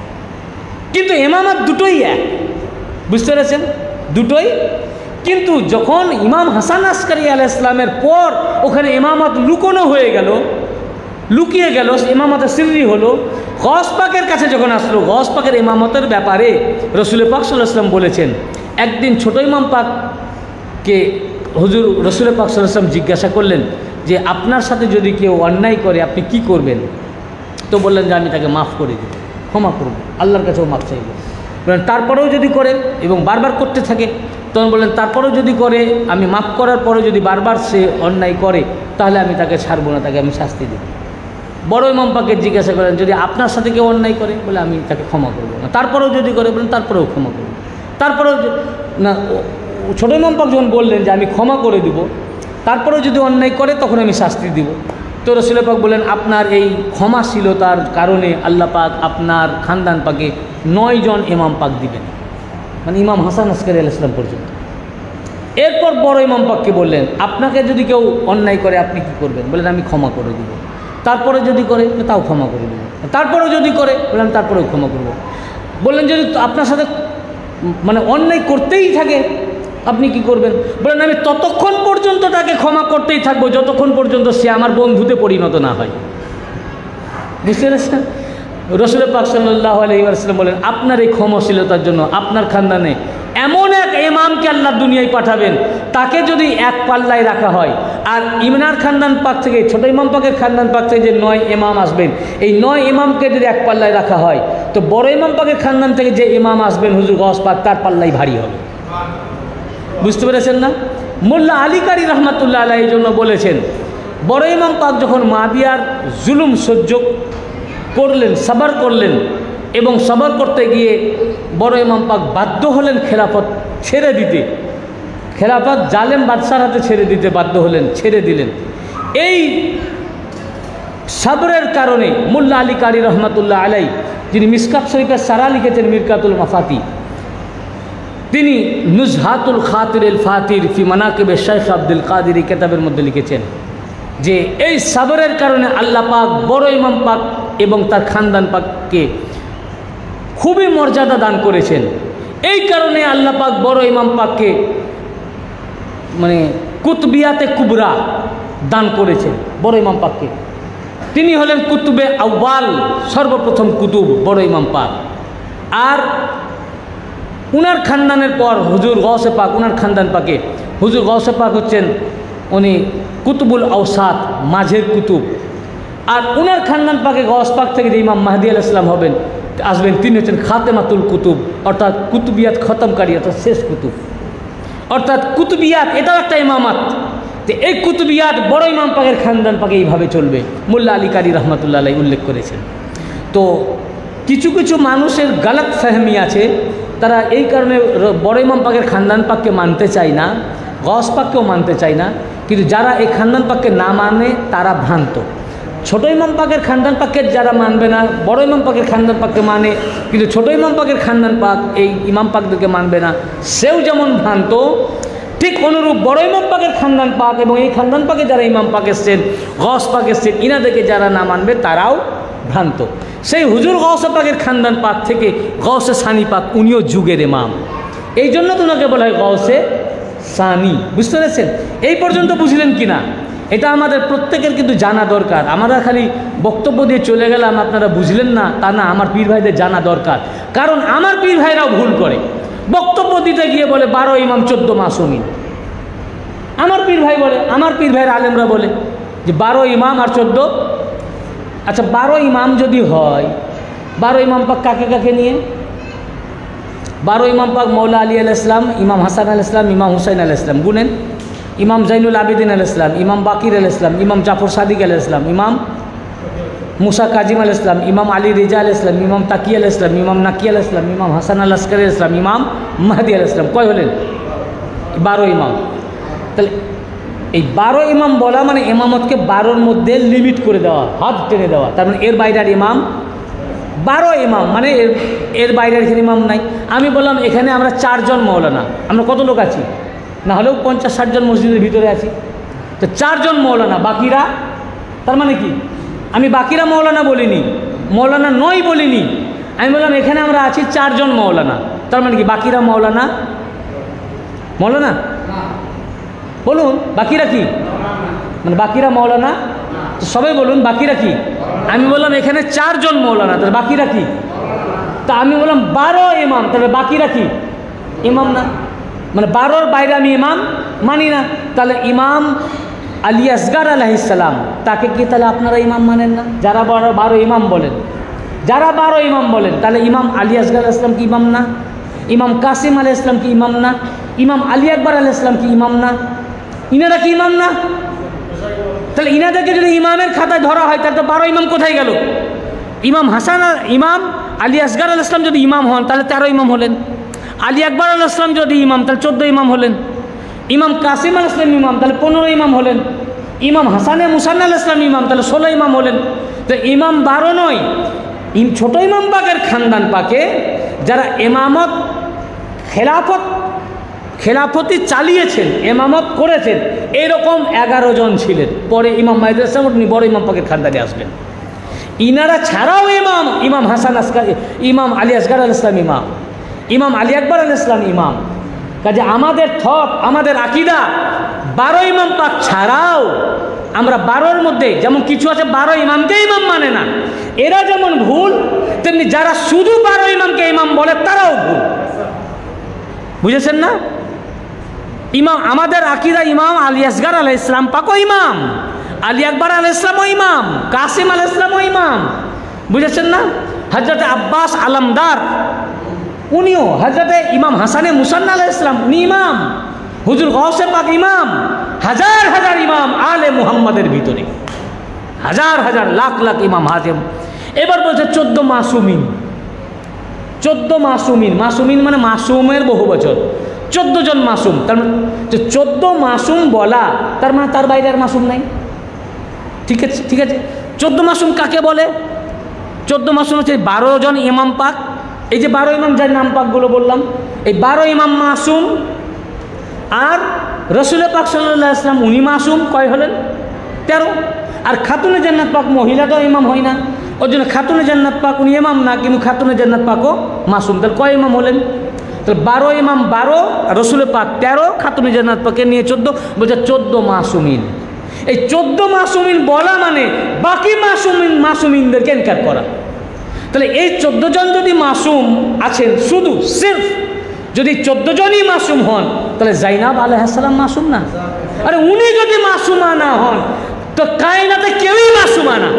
কিন্তু ইমামত দুটোই এক, বুঝতে পেরেছেন? দুটোই। কিন্তু যখন ইমাম হাসান আসকারি আলাইহিস সালামের পর ওখানে ইমামত লুকোনো হয়ে গেল, লুকিয়ে গেল, ইমামতে সিররি হলো। গাউস পাকের কাছে যখন আসলো, গাউস পাকের ইমামতের ব্যাপারে রসুল পাক সাল্লাল্লাহু আলাইহি ওয়াসাল্লাম বলেছেন। একদিন ছোট ইমাম পাককে হুজুর রসুল পাক সাল্লাল্লাহু আলাইহি ওয়াসাল্লাম জিজ্ঞাসা করলেন যে আপনার সাথে যদি কেউ অন্যায় করে আপনি কি করবেন? তো বললেন যে আমি তাকে মাফ করে দেব, ক্ষমা করব, আল্লাহর কাছেও মাফ চাইব। বললেন তারপরেও যদি করে এবং বারবার করতে থাকে, তখন বললেন তারপরেও যদি করে, আমি মাফ করার পরে যদি বারবার সে অন্যায় করে, তাহলে আমি তাকে ছাড়বো না, তাকে আমি শাস্তি দেব। বড় ইমাম পাককে জিজ্ঞাসা করেন যদি আপনার সাথে কেউ অন্যায় করে, বলে আমি তাকে ক্ষমা করবো না, তারপরেও যদি করে, বলেন তারপরেও ক্ষমা করবো, তারপরেও না। ছোট ইমাম পাক যখন বললেন যে আমি ক্ষমা করে দিব, তারপরেও যদি অন্যায় করে তখন আমি শাস্তি দিব, তো রসুল পাক বললেন আপনার এই ক্ষমাশীলতার কারণে আল্লাহ পাক আপনার খানদান পাকে নয় জন ইমাম পাক দিবেন, মানে ইমাম হাসান আসকারি আলাইহিস সালাম পর্যন্ত। এরপর বড় ইমাম পাককে বললেন আপনাকে যদি কেউ অন্যায় করে আপনি কি করবেন? বললেন আমি ক্ষমা করে দিব। তারপরে যদি করে তাও ক্ষমা করে দেবো, তারপরেও যদি করে, বললেন তারপরেও ক্ষমা করবো। বললেন যদি আপনার সাথে মানে অন্যায় করতেই থাকে আপনি কি করবেন? বললেন আমি ততক্ষণ পর্যন্ত তাকে ক্ষমা করতেই থাকবো যতক্ষণ পর্যন্ত সে আমার বন্ধুতে পরিণত না হয়। বুঝতে পেরেছেন? রসুল পাক সাল্লাল্লাহু আলাইহি ওয়াসাল্লাম বলেন আপনার এই ক্ষমাশীলতার জন্য আপনার খানদানে এমন এক ইমামকে আল্লাহ দুনিয়ায় পাঠাবেন, তাকে যদি এক পাল্লায় রাখা হয়, আর ইমনার খানদান পাক থেকে ছোট ইমাম পাকের খানদান পাক থেকে যে নয় ইমাম আসবেন, এই নয় ইমামকে যদি এক পাল্লায় রাখা হয়, তো বড় ইমাম পাকের খানদান থেকে যে ইমাম আসবেন হুজুর গাউস পাক, তার পাল্লাই ভারী হবে। বুঝতে পেরেছেন না? মোল্লা আলী কারি রহমাতুল্লাহ আলাইহি এই জন্য বলেছেন বড় ইমাম পাক যখন মুআবিয়ার জুলুম সহ্য করলেন, সবর করলেন, এবং সবর করতে গিয়ে বড় ইমাম পাক বাধ্য হলেন খেলাফত ছেড়ে দিতে, খেলাফত জালেম বাদশার হাতে ছেড়ে দিতে বাধ্য হলেন, ছেড়ে দিলেন। এই সবরের কারণে মোল্লা আলী কারি রহমাতুল্লাহ আলাই, যিনি মিসকাত শরীফের সারা লিখেছেন মিরকাতুল মাফাতি, তিনি নুজহাতুল খাতির এল ফাতির ফি মানাকিবে শেখ আব্দুল কাদের কিতাবের মধ্যে লিখেছেন যে এই সবরের কারণে আল্লাহ পাক বড় ইমাম পাক এবং তার খানদান পাককে খুবই মর্যাদা দান করেছেন। এই কারণে আল্লাহ পাক বড় ইমাম পাককে মানে কুতবিয়াতে কুবরা দান করেছেন বড় ইমাম পাককে। তিনি হলেন কুতুবে আউয়াল, সর্বপ্রথম কুতুব বড় ইমাম পাক। আর উনার খানদানের পর হুজুর গৌসে পাক, উনার খানদান পাকে হুজুর গৌসে পাক হচ্ছেন উনি কুতুবুল আওসাত, মাঝের কুতুব। আর উনার খানদান পাকে গৌস পাক থেকে যে ইমাম মাহদি আলাইহিস সালাম হবেন আসবেন, তিনি হচ্ছেন খাতেমাতুল কুতুব, অর্থাৎ কুতুবিয়াত খতমকারী, অর্থাৎ শেষ কুতুব, অর্থাৎ কুতুবিয়াত এটাও একটা ইমামাত। তো এই কুতুবিয়াত বড় ইমাম পাকের খানদান পাকে এইভাবে চলবে, মোল্লা আলী কারি রহমাতুল্লাহ আলাইহি উল্লেখ করেছেন। তো কিছু কিছু মানুষের গলত ফহমি আছে, তারা এই কারণে বড় ইমাম পাকের খানদান পাককে মানতে চায় না, গৌস পাককেও মানতে চায় না। কিন্তু যারা এই খানদান পাককে না মানে তারা ভ্রান্ত। ছোট ইমাম পাকের খানদান পাককে যারা মানবে না, বড় ইমাম পাকের খানদান পাককে মানে, কিন্তু ছোট ইমাম পাকের খানদান পাক এই ইমাম পাকদেরকে মানবে না, সেও যেমন ভ্রান্ত, ঠিক অনুরূপ বড় ইমাম পাকের খানদান পাক এবং এই খানদান পাকে যারা ইমাম পাক এসছেন, গৌস পাক এসছেন, ইনাদেরকে যারা না মানবে তারাও ভ্রান্ত। সেই হুজুর গৌসে পাকের খানদান পাক থেকে গৌসে সানি পাক, উনিও যুগের ইমাম, এই জন্য তো ওনাকে বলা হয় গৌসে সানি। বুঝতে পেরেছেন? এই পর্যন্ত বুঝলেন কি না? এটা আমাদের প্রত্যেকের কিন্তু জানা দরকার। আমরা খালি বক্তব্য দিয়ে চলে গেলাম, আপনারা বুঝলেন না তা না, আমার পীর ভাইদের জানা দরকার। কারণ আমার পীর ভাইরাও ভুল করে, বক্তব্য দিতে গিয়ে বলে বারো ইমাম চোদ্দ মাসুমিন। আমার পীর ভাই বলে, আমার পীর ভাইয়ের আলেমরা বলে যে বারো ইমাম আর চোদ্দ। আচ্ছা, বারো ইমাম যদি হয়, বারো ইমাম পাক কাকে কাকে নিয়ে? বারো ইমাম পাক মৌলা আলী আলাইহিস সালাম, ইমাম হাসান আলাইহিস সালাম, ইমাম হুসাইন আলাইহিস সালাম গুনেন, ইমাম জাইনুল আবেদিন আলাইহিস সালাম, ইমাম বাকির আলাইহিস সালাম, ইমাম জাফর সাদিক আলাইহিস সালাম, ইমাম মুসা কাজিম আলাইহিস সালাম, ইমাম আলী রেজা আলাইহিস সালাম, ইমাম তাকি আলাইহিস সালাম, ইমাম নাকি আলাইহিস সালাম, ইমাম হাসান আল আসকারি আলাইহিস সালাম, ইমাম মাহদি আলাইহিস সালাম। কয় হলেন? বারো ইমাম। তাহলে এই বারো ইমাম বলা মানে ইমামতকে বারোর মধ্যে লিমিট করে দেওয়া, হাত টেনে দেওয়া। তার মানে এর বাইরে আর ইমাম বারো ইমাম, মানে এর এর বাইরে এখানে ইমাম নাই। আমি বললাম এখানে আমরা চারজন মৌলানা, আমরা কত লোক আছি? না হলেও পঞ্চাশ ষাট জন মসজিদের ভিতরে আছি, তো চারজন মৌলানা, বাকিরা। তার মানে কি? আমি বাকিরা মৌলানা বলিনি, মৌলানা নয় বলিনি, আমি বললাম এখানে আমরা আছি চারজন মৌলানা। তার মানে কি বাকিরা মৌলানা? মৌলানা বলুন, বাকিরা কি? মানে বাকিরা মৌলানা? তো সবাই বলুন বাকিরা কি? আমি বললাম এখানে চারজন মৌলানা, তাহলে বাকিরা কি? তা আমি বললাম বারো ইমাম, তাহলে বাকিরা কি? ইমাম না, মানে বারোর বাইরে আমি ইমাম মানি না। তাহলে ইমাম আলী আসগার আলাইহিস সালাম, তাকে কি তাহলে আপনারা ইমাম মানেন না? যারা বারো বারো ইমাম বলেন, যারা বারো ইমাম বলেন, তাহলে ইমাম আলী আসগার আলাইহিস সালাম কি ইমাম না? ইমাম কাসিম আলাইহিস সালাম কি ইমাম না? ইমাম আলী আকবর আলাইহিস সালাম কি ইমাম না? ইনারা কি ইমাম না? তাহলে ইনাদেরকে যদি ইমামের খাতায় ধরা হয়, তাহলে তো বারো ইমাম কোথায় গেল? ইমাম হাসান, ইমাম আলী আসগার আলাইহিস সালাম যদি ইমাম হন, তাহলে তেরো ইমাম হলেন। আলী আকবর আলাইহিস সালাম যদি ইমাম, তাহলে চোদ্দো ইমাম হলেন। ইমাম কাসিম আলাইহিস সালাম ইমাম, তাহলে পনেরো ইমাম হলেন। ইমাম হাসানে মুসান আলাইহিস সালাম ইমাম, তাহলে ষোলো ইমাম হলেন। তো ইমাম বারো নয়, ছোট ইমাম পাকের খানদান পাকে যারা এমামত খেলাফত খেলাফতি চালিয়েছেন, এমামত করেছেন, এরকম এগারো জন ছিলেন। পরে ইমাম মাহদি আলাইহিস সালাম উনি বড় ইমাম পাকের খানদানে আসবেন। ইনারা ছাড়াও ইমাম, ইমাম হাসান আসকারি, ইমাম আলী আসগার আলাইহিস সালাম ইমাম, ইমাম আলী আকবর আলাইহিস সালাম ইমাম। কাজে আমাদের থট, আমাদের আকিদা বারো ইমাম পাক ছাড়াও আমরা বারোর মধ্যে যেমন কিছু আছে বারো ইমামকে ইমাম মানে না, এরা যেমন ভুল, তেমনি যারা শুধু বারো ইমামকে ইমাম বলে তারাও ভুল। বুঝেছেন না? ইমাম আমাদের আকিদা ইমাম আলী আসগার আলাইহিস সালাম পাকও ইমাম, আলী আকবর আলাইহিস সালামও ইমাম, কাসিম আলাইহিস সালামও ইমাম। বুঝেছেন না? হযরত আব্বাস আলমদার উনিও, হযরত ইমাম হাসানে মুসান্না আলাইহিস সালাম উনি ইমাম, হুজুর গৌসে পাক ইমাম, হাজার হাজার ইমাম আলে মুহাম্মাদের ভিতরে, হাজার হাজার লাখ লাখ ইমাম হাজেম। এবার বলছে চোদ্দ মাসুমিন, চোদ্দ মাসুমিন, মাসুমিন মানে মাসুমের বহু বচন, চোদ্দ জন মাসুম। তার মানে চোদ্দ মাসুম বলা, তার মানে তার বাইরে আর মাসুম নাই। ঠিক আছে, ঠিক আছে। চোদ্দ মাসুম কাকে বলে? চোদ্দ মাসুম হচ্ছে বারো জন ইমাম পাক। এই যে বারো ইমাম যার নাম পাকগুলো বললাম, এই বারো ইমাম মাসুম। আর রসুল পাক সাল্লাল্লাহু আলাইহি ওয়াসাল্লাম উনি মাসুম, কয় হলেন? তেরো। আর খাতুনে জান্নাত পাক মহিলা তো ইমাম হয় না, ওর জন্য খাতুনে জান্নাত পাক উনি ইমাম না, কিন্তু খাতুনে জান্নাত পাকও মাসুম। তাহলে কয় ইমাম হলেন? তাহলে বারো ইমাম বারো, রসুল পাক তেরো, খাতুনে জান্নাত পাকে নিয়ে চোদ্দো, বলছে চোদ্দ মাসুমিন। এই চোদ্দ মাসুমিন বলা মানে বাকি মাসুমিন মাসুমিনদেরকে ইনকার করা। তাহলে এই চোদ্দ জন যদি মাসুম আছেন, শুধু সির্ফ যদি চোদ্দ জনই মাসুম হন, তাহলে জাইনাব আলাইহিস সালাম মাসুম না? আরে উনি যদি মাসুমা না হন তো কায়নাতে কেউই মাসুমা না,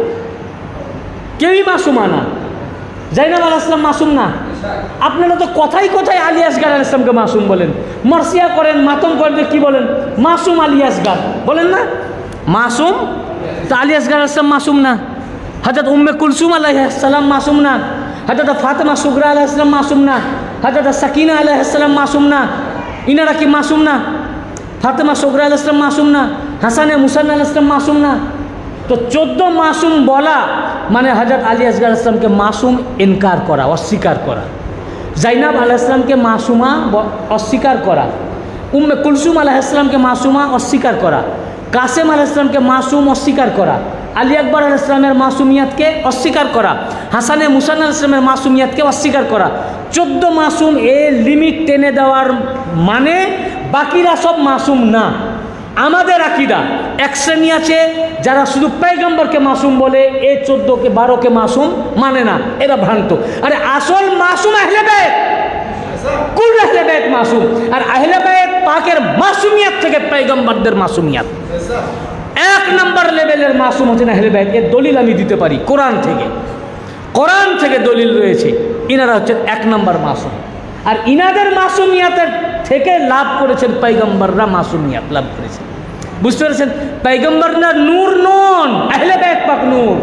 কেউই মাসুমা না। জাইনাব আলাইহিস সালাম মাসুম না? আপনারা তো কথাই কথাই আলী আসগার আলাইহিস সালামকে মাসুম বলেন, মার্সিয়া করেন, মাতম করেন, কি বলেন? মাসুম আলী আসগার বলেন না? মাসুম তো আলী আসগার আলাইহিস সালাম মাসুম না? হযরত উম্মে কুলসুম আলাইহিস সালাম মাসুম না? হযরত ফাতেমা সুগরা আলাইহিস সালাম মাসুম না? হযরত সাকিনা আলাইহিস সালাম মাসুম না? ইনারা কি মাসুম না? ফাতেমা সুগরা আলাইহিস সালাম মাসুম না? হাসানে মুসান আলাইহিস সালাম মাসুম না? তো চোদ্দ মাসুম বলা মানে হযরত আলী আসগার আলাইহিস সালামকে মাসুম ইনকার করা, অস্বীকার করা। জাইনাব আলাইহিস সালামকে মাসুমা অস্বীকার করা, উম্মে কুলসুম আলাইহিস সালামকে মাসুমা অস্বীকার করা, কাসেম আলাইহিস সালামকে মাসুম অস্বীকার করা, আলী আকবর আলাইহিস সালামের মাসুমিয়াতকে অস্বীকার করা, হাসানে মুসান আলাইহিস সালামের মাসুমিয়াতকে অস্বীকার করা। চোদ্দ মাসুম এ লিমিট টেনে দেওয়ার মানে বাকিরা সব মাসুম না। আমাদের আকিদা এক শ্রেণী আছে যারা শুধু পয়গম্বরকে মাসুম বলে, এ চোদ্দকে বারোকে মাসুম মানে না, এরা ভ্রান্ত। আরে আসল মাসুম আহলে বাইত, কুল আহলে বাইত মাসুম। আর আহলে বাইত পাকের মাসুমিয়াত থেকে পয়গম্বরদের মাসুমিয়াত এক নম্বর লেভেলের মাসুম হচ্ছেন আহলে বাইত। এর দলিল আমি দিতে পারি কোরআন থেকে, কোরআন থেকে দলিল রয়েছে, ইনারা হচ্ছেন এক নম্বর মাসুম। আর ইনাদের মাসুমিয়াতের থেকে লাভ করেছেন পয়গম্বররা, মাসুমিয়াত লাভ করেছেন। বুঝতে পেরেছেন? পয়গম্বররা নূর নন, আহলে বাইত পাক নূর।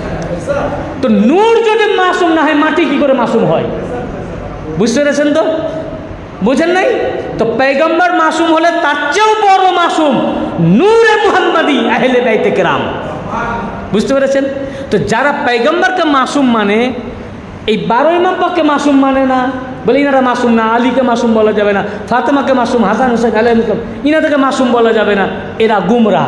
তো নূর যদি মাসুম না হয়, মাটি কি করে মাসুম হয়? বুঝতে পেরেছেন তো? বুঝেন নাই তো? পয়গম্বর মাসুম হলে তার চেয়েও বড় মাসুম নূরে মুহাম্মাদি আহলে বাইতে কেরাম। বুঝতে পেরেছেন? তো যারা পয়গম্বরকে মাসুম মানে, এই বারো ইমাম পাককে মাসুম মানে না, বলে ইনারা মাসুম না, আলীকে মাসুম বলা যাবে না, ফাতেমাকে মাসুম, হাসান হুসাইন আলাইহিস সালাম ইনাদেরকে মাসুম বলা যাবে না, এরা গুমরা।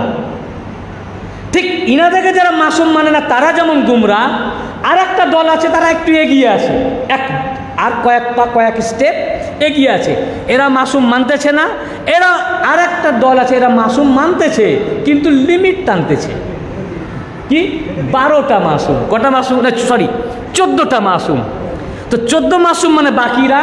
ঠিক ইনাদেরকে যারা মাসুম মানে না তারা যেমন গুমরা, আর একটা দল আছে তারা একটু এগিয়ে আছে, এক আর কয়েক পা কয়েক স্টেপ এগিয়ে আছে, এরা মাসুম মানতেছে না। এরা আর একটা দল আছে, এরা মাসুম মানতেছে কিন্তু লিমিট টানতেছে। কি? বারোটা মাসুম। কটা মাসুম? সরি, চোদ্দোটা মাসুম। তো চোদ্দ মাসুম মানে বাকিরা।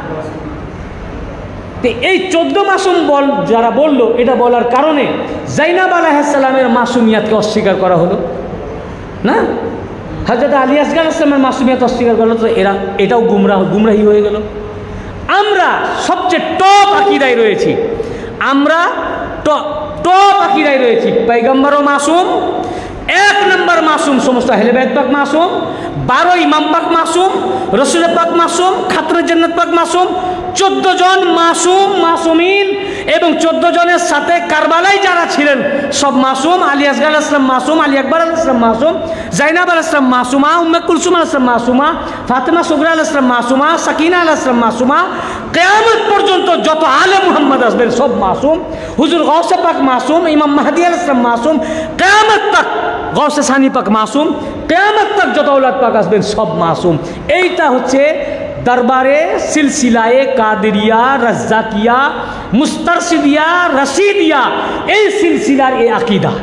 তো এই চোদ্দ মাসুম বল যারা বললো, এটা বলার কারণে জাইনাব আলাইহিস সালামের মাসুমিয়াতকে অস্বীকার করা হলো না, হযরত আলী আসগার আলাইহিস সালামের মাসুমিয়াত অস্বীকার করলো, তো এরা এটাও গুমরাহ গুমরাহি হয়ে গেল। আমরা সবচেয়ে টপ আকীদায় রয়েছি, আমরা টপ টপ আকীদায় রয়েছি। পয়গম্বরও মাসুম, এক নম্বর মাসুম সমস্ত আহলে বাইত পাক মাসুম, বারো ইমাম পাক মাসুম, রসুল পাক মাসুম, খাতুনে জান্নাত পাক মাসুম, চোদ্দ জন মাসুম মাসুমিন, এবং চোদ্দ জনের সাথে কারবালায় যারা ছিলেন সব মাসুম। আলী আসগার আলাইহিস সালাম মাসুম, আলী আকবর আলাইহিস সালাম মাসুম, জাইনাব আলাইহিস সালাম মাসুমা, উম্মে কুলসুম আলাইহিস সালাম মাসুমা, ফাতেমা সুগরা আলাইহিস সালাম মাসুমা, সাকিনা আলাইহিস সালাম মাসুমা। কিয়ামত পর্যন্ত যত আলে মুহাম্মদ আসবেন সব মাসুম। হুজুর গাউসে পাক মাসুম, ইমাম মাহদী আলাইহিস সালাম মাসুম, কিয়ামত তক গাউসে সানি পাক মাসুম, কিয়ামত তক যত আওলাদ পাক আসবেন সব মাসুম। এইটা হচ্ছে দরবারে সিলসিলায়ে কাদেরিয়া, রাজ্জাকিয়া, মুস্তারশিদিয়া, রশিদিয়া, এই সিলসিলার এই আকীদা।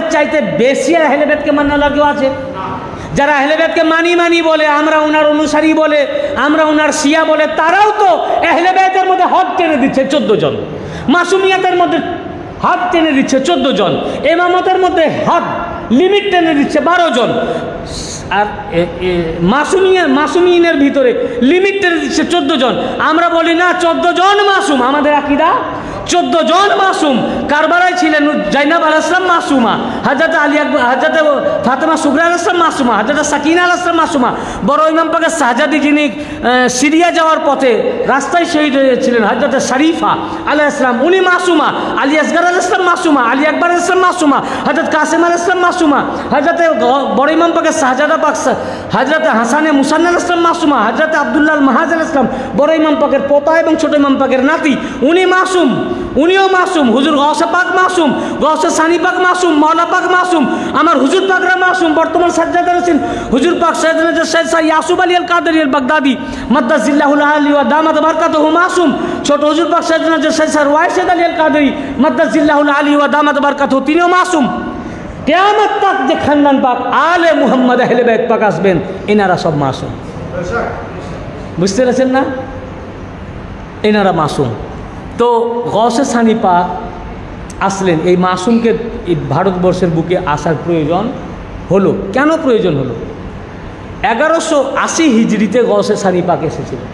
চাইতে বেশি আহলে বাইতকে মানার কেউ আছে? যারা আহলে বাইতকে মানি মানি বলে, আমরা ওনার অনুসারী বলে, আমরা ওনার শিয়া বলে, তারাও তো আহলে বাইতের মধ্যে হদ টেনে দিচ্ছে চোদ্দ জন, মাসুমিয়াতের মধ্যে হাত টেনে দিচ্ছে চোদ্দ জন, ইমামতের মধ্যে হাত লিমিট টেনে দিচ্ছে বারো জন, আর মাসুমিয়া মাসুমিনের ভিতরে লিমিট টেনে দিচ্ছে চোদ্দ জন। আমরা বলি না চোদ্দ জন মাসুম, আমাদের আকীদা চোদ্দ জন মাসুম। কারবালায় ছিলেন জাইনাব আলাইহিস সালাম মাসুমা, হযরত আলী হযরত ফাতেমা সুগরা আলাইহিস সালাম মাসুমা, হযরত সাকিনা আলাইহিস সালাম মাসুমা। বড় ইমাম পাকের শাহজাদি যিনি সিরিয়া যাওয়ার পথে রাস্তায় শহীদ হয়েছিলেন হযরত শরীফা আলাইহিস সালাম, উনি মাসুমা। আলী আসগর আলাইহিস সালাম মাসুমা, আলী আকবর আলাইহিস সালাম মাসুমা, হযরত কাসিম আলাইহিস সালাম মাসুমা, হযরত বড় ইমাম পাকের শাহজাদা পাক হযরত হাসানে মুসান্না আলাইহিস সালাম মাসুমা, হযরত আব্দুল্লাহ আল মাহাজ আলাইহিস সালাম বড় ইমাম পাকের পোতা এবং ছোট ইমাম পাকের নাতি, উনি মাসুম, উনিও মাসুম। হুজুর গৌসে পাক মাসুম, গৌসে সানি পাক মাসুম, মাওলা পাক মাসুম, আমার হুজুর পাকরা মাসুম। বর্তমান সাজ্জাদ আছেন হুজুর পাক সৈয়দ সৈয়দ ইয়াসুব আলী আল কাদরি আল বাগদাদি মাদ্দাজিল্লাহুল আলী ওয়া দামাত বারাকাতুহু মাসুম। ছোট হুজুর পাক সৈয়দ সৈয়দ ওয়াইসিদ আলী আল কাদরি মাদ্দাজিল্লাহুল আলী ওয়া দামাত বারাকাতুহু, তিনিও মাসুম। কিয়ামত তক যে খানদান পাক আলে মুহাম্মদ আহলে বাইত পাক আসবেন, এনারা সব মাসুম। বুঝতে পারছেন না? এনারা মাসুম। তো গৌসে সানি পাক আসলেন, এই মাসুমকে এই ভারতবর্ষের বুকে আসার প্রয়োজন হলো। কেন প্রয়োজন হলো? এগারোশো আশি হিজড়িতে গৌসে সানি পাক এসেছিলেন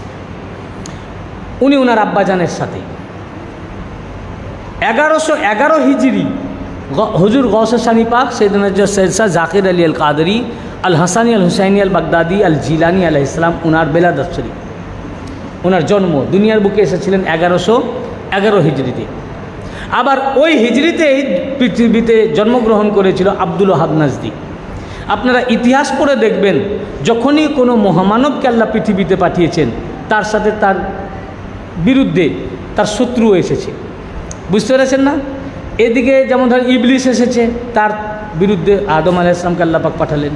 উনি ওনার আব্বাজানের সাথে। এগারোশো এগারো হিজড়ি হুজুর গৌসে সানি পাক সৈয়দনা সৈয়দ শাহ জাকির আলী আল কাদরি আল হাসানি আল হুসাইনি আল বাগদাদি আল জিলানি আলাইহিস সালাম, ওনার বেলাদত শরীফ, ওনার জন্ম দুনিয়ার বুকে এসেছিলেন এগারোশো এগারো হিজড়িতে। আবার ওই হিজড়িতেই পৃথিবীতে জন্মগ্রহণ করেছিল আব্দুল ওহাব নাজদি। আপনারা ইতিহাস পড়ে দেখবেন, যখনই কোনো মহামানবকে আল্লাহ পৃথিবীতে পাঠিয়েছেন, তার সাথে তার বিরুদ্ধে তার শত্রু এসেছে। বুঝতে পেরেছেন না? এদিকে যেমন ধর ইবলিস এসেছে, তার বিরুদ্ধে আদম আলাইহিস সালামকে আল্লাহ পাক পাঠালেন।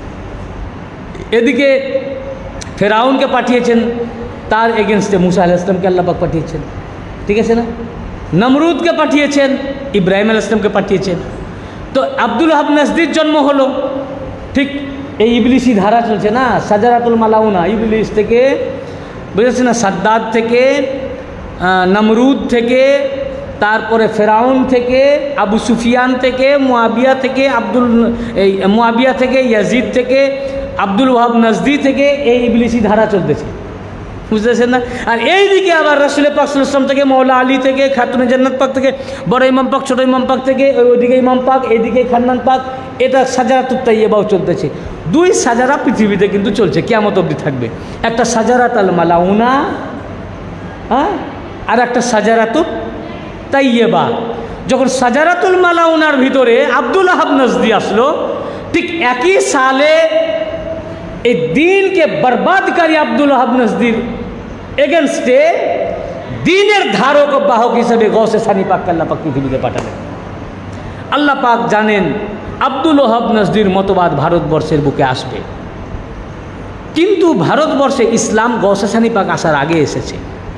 এদিকে ফেরাউনকে পাঠিয়েছেন, তার এগেনস্টে মুসা আলাইহিস সালামকে আল্লাহ পাক পাঠিয়েছেন। ঠিক আছে না? নমরুদকে পাঠিয়েছেন, ইব্রাহিম আলাইহিস সালামকে পাঠিয়েছেন। তো আব্দুল ওহাব নাজদির জন্ম হলো, ঠিক এই ইবলিসি ধারা চলছে না, সাজারাতুল মালাউনা, ইবলিস থেকে, বুঝেছেন না, সাদ্দাদ থেকে, নমরুদ থেকে, তারপরে ফেরাউন থেকে, আবু সুফিয়ান থেকে, মুয়াবিয়া থেকে, আব্দুল এই মুয়াবিয়া থেকে, ইয়াজিদ থেকে, আব্দুল ওহাব নাজদি থেকে এই ইবলিসি ধারা চলতেছে। বুঝতেছেন না? আর এইদিকে আবার রাসূল পাক সাল্লাল্লাহু আলাইহি ওয়াসাল্লাম থেকে, মওলা আলী থেকে, খাতুনে জান্নাত পাক থেকে, বড় ইমাম পাক, ছোট ইমাম পাক থেকে, ওইদিকে ইমাম পাক, এইদিকে খান্নান পাক, এটা সাজারাতুত তাইয়্যিবাও চলতেছে। দুই সাজারা পৃথিবীতে কিন্তু চলছে, কিয়ামত অবধি থাকবে। একটা সাজারাতুল মালাউনা, হ্যাঁ, আর একটা সাজারাতুত তাইয়্যিবা। যখন সাজারাতুল মালাউনার ভিতরে আব্দুল ওহাব নাজদি আসলো, ঠিক একই সালে এই দিনকে বরবাদকারী আব্দুল ওহাব নাজদির এগেনস্টে দিনের ধারক ও বাহক হিসেবে গৌসে সানি পাক আল্লাহ পাক পৃথিবীতে পাঠালেন। আল্লাহ পাক জানেন আব্দুল ওহাব নাজদির মতবাদ ভারতবর্ষের বুকে আসবে, কিন্তু ভারতবর্ষে ইসলাম গৌসে সানি পাক আসার আগে এসেছে।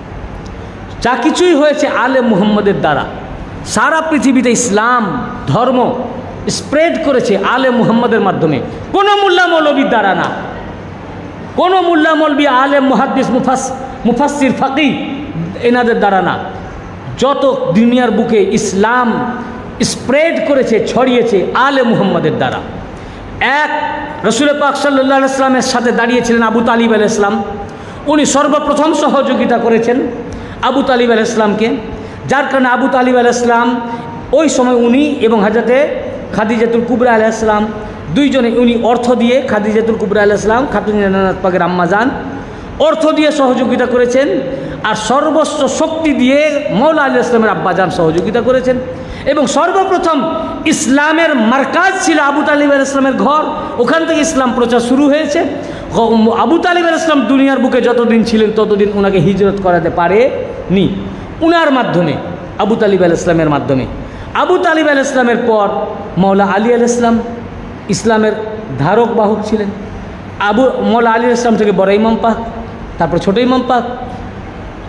যা কিছুই হয়েছে আলে মুহাম্মদের দ্বারা, সারা পৃথিবীতে ইসলাম ধর্ম স্প্রেড করেছে আলে মুহাম্মদের মাধ্যমে, কোনো মোল্লা মৌলবীর দ্বারা না, কোনো মোল্লা মৌলবী আলেম মুহাদ্দিস মুফাস মুফাসসির ফাকিহ এনাদের দ্বারা না। যত দুনিয়ার বুকে ইসলাম স্প্রেড করেছে, ছড়িয়েছে আলে মুহাম্মদের দ্বারা। এক রাসূল পাক সাল্লাল্লাহু আলাইহি ওয়াসাল্লামের সাথে দাঁড়িয়েছিলেন আবু তালিব আলাইহিস সালাম, উনি সর্বপ্রথম সহযোগিতা করেছেন আবু তালিব আলাইহিস সালামকে, যার কারণে আবু তালিব আলাইহিস সালাম ওই সময় উনি এবং হযরতে খাদিজাতুল কুবরা আলাইহিস সালাম দুইজনে, উনি অর্থ দিয়ে, খাদিজাতুল কুবরা আলাইহিস সালাম খাতুন জান্নাত পাকের আম্মাজান, অর্থ দিয়ে সহযোগিতা করেছেন, আর সর্বস্ব শক্তি দিয়ে মওলা আলাইহিস সালামের আব্বাজান সহযোগিতা করেছেন। এবং সর্বপ্রথম ইসলামের মার্কাজ ছিল আবু তালিব আলাইহিস সালামের ঘর, ওখান থেকে ইসলাম প্রচার শুরু হয়েছে। আবু তালিব আলাইহিস সালাম দুনিয়ার বুকে যতদিন ছিলেন ততদিন ওনাকে হিজরত করাতে পারেনি, উনার মাধ্যমে, আবু তালিব আলাইহিস সালামের মাধ্যমে। আবু তালিব আলাইহিস সালামের পর মওলা আলী আলাইহিস সালাম ইসলামের ধারক বাহক ছিলেন। আবু মওলা আলী আলাইহিস সালাম থেকে বড় ইমাম পাক, তারপর ছোট ইমাম পাক,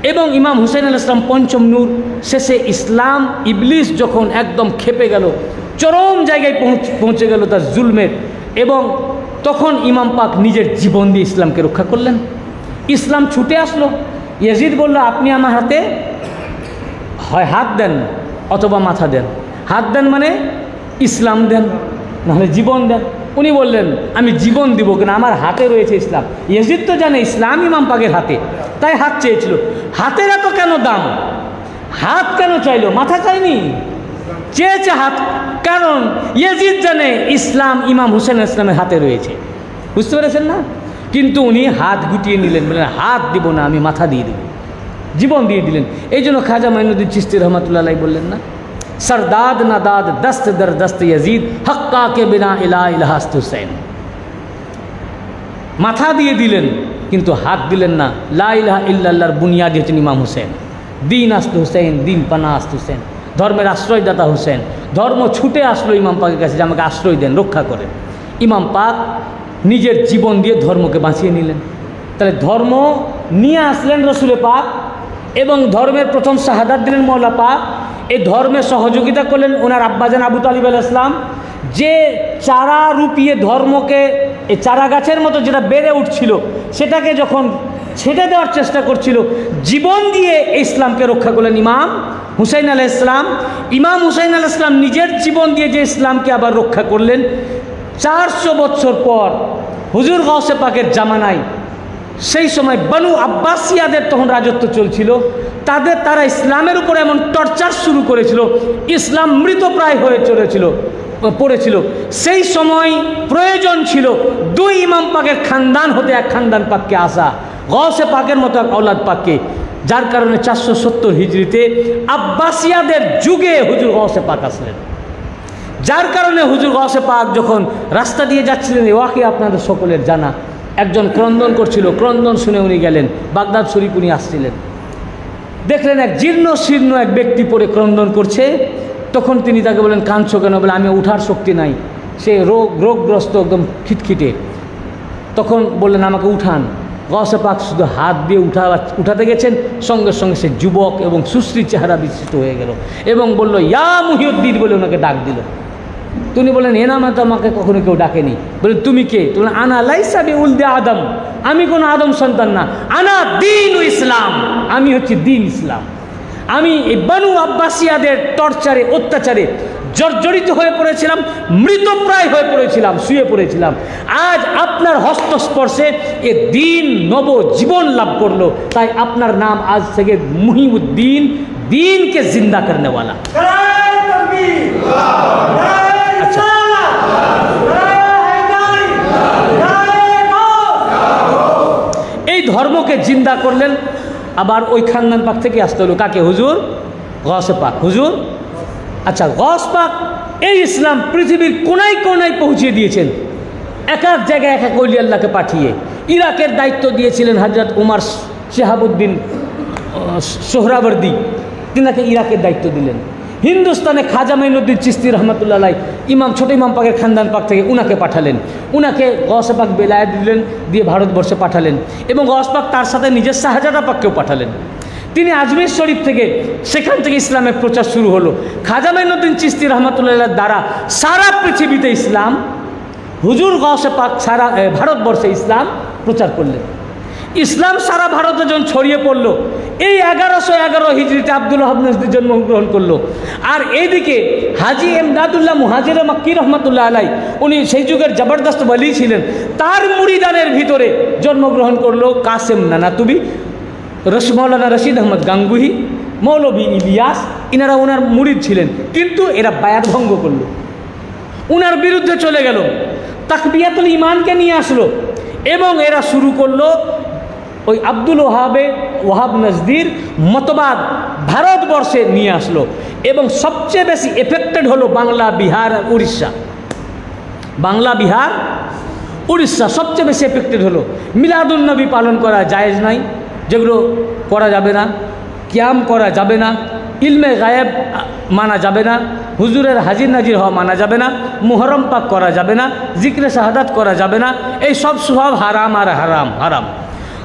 এবং ইমাম হুসাইন আলাইহিস সালাম পঞ্চম নূর। শেষে ইসলাম ইবলিস যখন একদম খেপে গেল, চরম জায়গায় পৌঁছে গেল তার জুলমের, এবং তখন ইমাম পাক নিজের জীবন দিয়ে ইসলামকে রক্ষা করলেন। ইসলাম ছুটে আসলো। ইয়াজিদ বলল, আপনি আমার হাতে হয় হাত দেন অথবা মাথা দেন। হাত দেন মানে ইসলাম দেন, নাহলে জীবন দেন। উনি বললেন, আমি জীবন দিব, কেন আমার হাতে রয়েছে ইসলাম। ইয়াজিদ তো জানে ইসলাম ইমাম পাকের হাতে, তাই হাত চেয়েছিল। হাতের এত কেন দাম? হাত কেন চাইলো, মাথা চাইনি, চেয়েছে হাত। কারণ ইয়াজিদ জানে ইসলাম ইমাম হুসেন ইসলামের হাতে রয়েছে, বুঝতে পেরেছেন না? কিন্তু উনি হাত গুটিয়ে নিলেন, বললেন হাত দিব না, আমি মাথা দিয়ে দেব, জীবন দিয়ে দিলেন। এই জন্য খাজা মাইনুদ্দিন চিশতি রহমাতুল্লাহ আলাইহি বললেন না, सरदाद नादाद दस्त दर दस्त यजीद हक्का के बिना इला इलाहस्त हुसैन। माथा दिए दिलेन किन्तु हाथ दिलेन ना। ला इलाहा इल्लाल्लाहर बुनियादी हच्छेन इमाम हुसैन। दीन आस्त हुसैन, दीन पाना आस्त हुसैन, धर्मेर आश्रयदाता हुसैन। धर्म छुटे आसलो इमाम पाकेर काछे जे आमाके आश्रय देन, रक्षा करेन। इमाम पाक निजेर जीवन दिए धर्मके बाँचिए निलेन। ताहले धर्म निये आसलेन रसूले पाक এবং ধর্মের প্রথম শাহাদাত দিলেন মওলা পাক। এই ধর্মে সহযোগিতা করলেন ওনার আব্বাজান আবু তালিব আলাইহিস সালাম, যে চারা রূপিয়ে ধর্মকে এই চারা গাছের মতো যেটা বেড়ে উঠছিল সেটাকে যখন ছেটে দেওয়ার চেষ্টা করছিল, জীবন দিয়ে ইসলামকে রক্ষা করলেন ইমাম হুসাইন আলাইহিস সালাম। ইমাম হুসাইন আলাইহিস সালাম নিজের জীবন দিয়ে যে ইসলামকে আবার রক্ষা করলেন, চারশো বছর পর হুজুর গাউসে পাকের জামানায়, সেই সময় বনু আব্বাসিয়াদের তখন রাজত্ব চলছিল, তাদের তারা ইসলামের উপর এমন টর্চার শুরু করেছিল, ইসলাম মৃতপ্রায় হয়ে চলেছিল পড়েছিল। সেই সময় প্রয়োজন ছিল দুই ইমাম পাকের খানদান হতে এক খানদান পাককে আসা, গাউসে পাকের মতো এক औलाद পাককে, যার কারণে চারশো সত্তর হিজরিতে আব্বাসিয়াদের যুগে হুজুর গাউসে পাক আসলেন। যার কারণে হুজুর গাউসে পাক যখন রাস্তা দিয়ে যাচ্ছিলেন, এই ওয়াকিয়া আপনাদের সকলের জানা, একজন ক্রন্দন করছিল, ক্রন্দন শুনে উনি গেলেন, বাগদাদ শরীফ উনি আসছিলেন, দেখলেন এক জীর্ণ শীর্ণ এক ব্যক্তি পড়ে ক্রন্দন করছে। তখন তিনি তাকে বলেন, কাঁদছো কেন? বলে, আমি উঠার শক্তি নাই, সে রোগ রোগগ্রস্ত একদম খিটখিটে। তখন বললেন, আমাকে উঠান। গাউসে পাক শুধু হাত দিয়ে উঠা উঠাতে গেছেন, সঙ্গে সঙ্গে সে যুবক এবং সুশ্রী চেহারা বিস্তৃত হয়ে গেল এবং বলল, ইয়া মুহিউদ্দিন বলে ওনাকে ডাক দিল। তিনি বলেন, এ নামে তো আমাকে কখনো কেউ ডাকেনি। বলেন, তুমি কে? তুমি, আনা লাইসা বি উলদে আদম, আমি কোনো আদম সন্তান না, আনা দীন ও ইসলাম, আমি হচ্ছি দিন ইসলাম। আমি এই বনু আব্বাসিয়াদের টর্চারে অত্যাচারে জর্জরিত হয়ে পড়েছিলাম, মৃতপ্রায় হয়ে পড়েছিলাম, শুয়ে পড়েছিলাম। আজ আপনার হস্তস্পর্শে এ দিন নব জীবন লাভ করলো, তাই আপনার নাম আজ থেকে মুহিউদ্দিন, দিনকে জিন্দা করনেওয়ালা। এই ধর্মকে জিন্দা করলেন। আবার ওই খানদান পাক থেকে আসতে হলো কাকে? হুজুর গাউসে পাক। হুজুর আচ্ছা, গাউস পাক এই ইসলাম পৃথিবীর কোনায় কোনায় পৌঁছে দিয়েছেন, এক এক জায়গায় এক এক ওলি আল্লাহকে পাঠিয়ে। ইরাকের দায়িত্ব দিয়েছিলেন হযরত উমর শাহাবুদ্দিন সোহরাওয়ার্দী, তিনাকে ইরাকের দায়িত্ব দিলেন। হিন্দুস্তানে খাজা মাইনুদ্দিন চিশতি রহমতুল্লাহ আলাইহি, ইমাম ছোট ইমাম পাকের খানদান পাক থেকে উনাকে পাঠালেন। উনাকে গাউসে পাক বেলায়েত দিলেন, দিয়ে ভারতবর্ষে পাঠালেন, এবং গাউস পাক তার সাথে নিজের শাহজাদা পাককেও পাঠালেন। তিনি আজমির শরীফ থেকে, সেখান থেকে ইসলামের প্রচার শুরু হলো। খাজা মাইনুদ্দিন চিশতি রহমতুল্লাহ আলাইহির দ্বারা সারা পৃথিবীতে ইসলাম, হুজুর গাউসে পাক সারা ভারতবর্ষে ইসলাম প্রচার করলেন। ইসলাম সারা ভারতে যখন ছড়িয়ে পড়লো, এই এগারোশো এগারো হিজরিতে আব্দুল ওয়াহাব নজদি জন্মগ্রহণ করলো। আর এইদিকে হাজি এমদাদুল্লাহ মুহাজির মক্কি রহমতুল্লাহ আলাইহি, উনি সেই যুগের জবরদস্ত ওলি ছিলেন, তার মুরিদানের ভিতরে জন্মগ্রহণ করলো কাসেম নানাতুবি, রশ মৌলানা রশিদ আহমদ গাঙ্গুহি, মৌলভী ইলিয়াস। ইনারা ওনার মুরিদ ছিলেন, কিন্তু এরা বায়াত ভঙ্গ করলো, উনার বিরুদ্ধে চলে গেল, তাকবিয়াতুল ইমানকে নিয়ে আসলো, এবং এরা শুরু করলো ওই আব্দুল ওয়াহাবে ওয়াহাব নজদির মতবাদ ভারতবর্ষে নিয়ে আসলো। এবং সবচেয়ে বেশি এফেক্টেড হলো বাংলা, বিহার, উড়িষ্যা। বাংলা, বিহার, উড়িষ্যা সবচেয়ে বেশি এফেক্টেড হলো। মিলাদুন নবী পালন করা জায়েজ নাই, যেগুলো করা যাবে না। কিয়াম করা যাবে না, ইলমে গায়েব মানা যাবে না, হুজুরের হাজির নাজির হওয়া মানা যাবে না, মুহরম পাক করা যাবে না, জিক্রে শাহাদাত করা যাবে না, এই সব সব হারাম আর হারাম হারাম।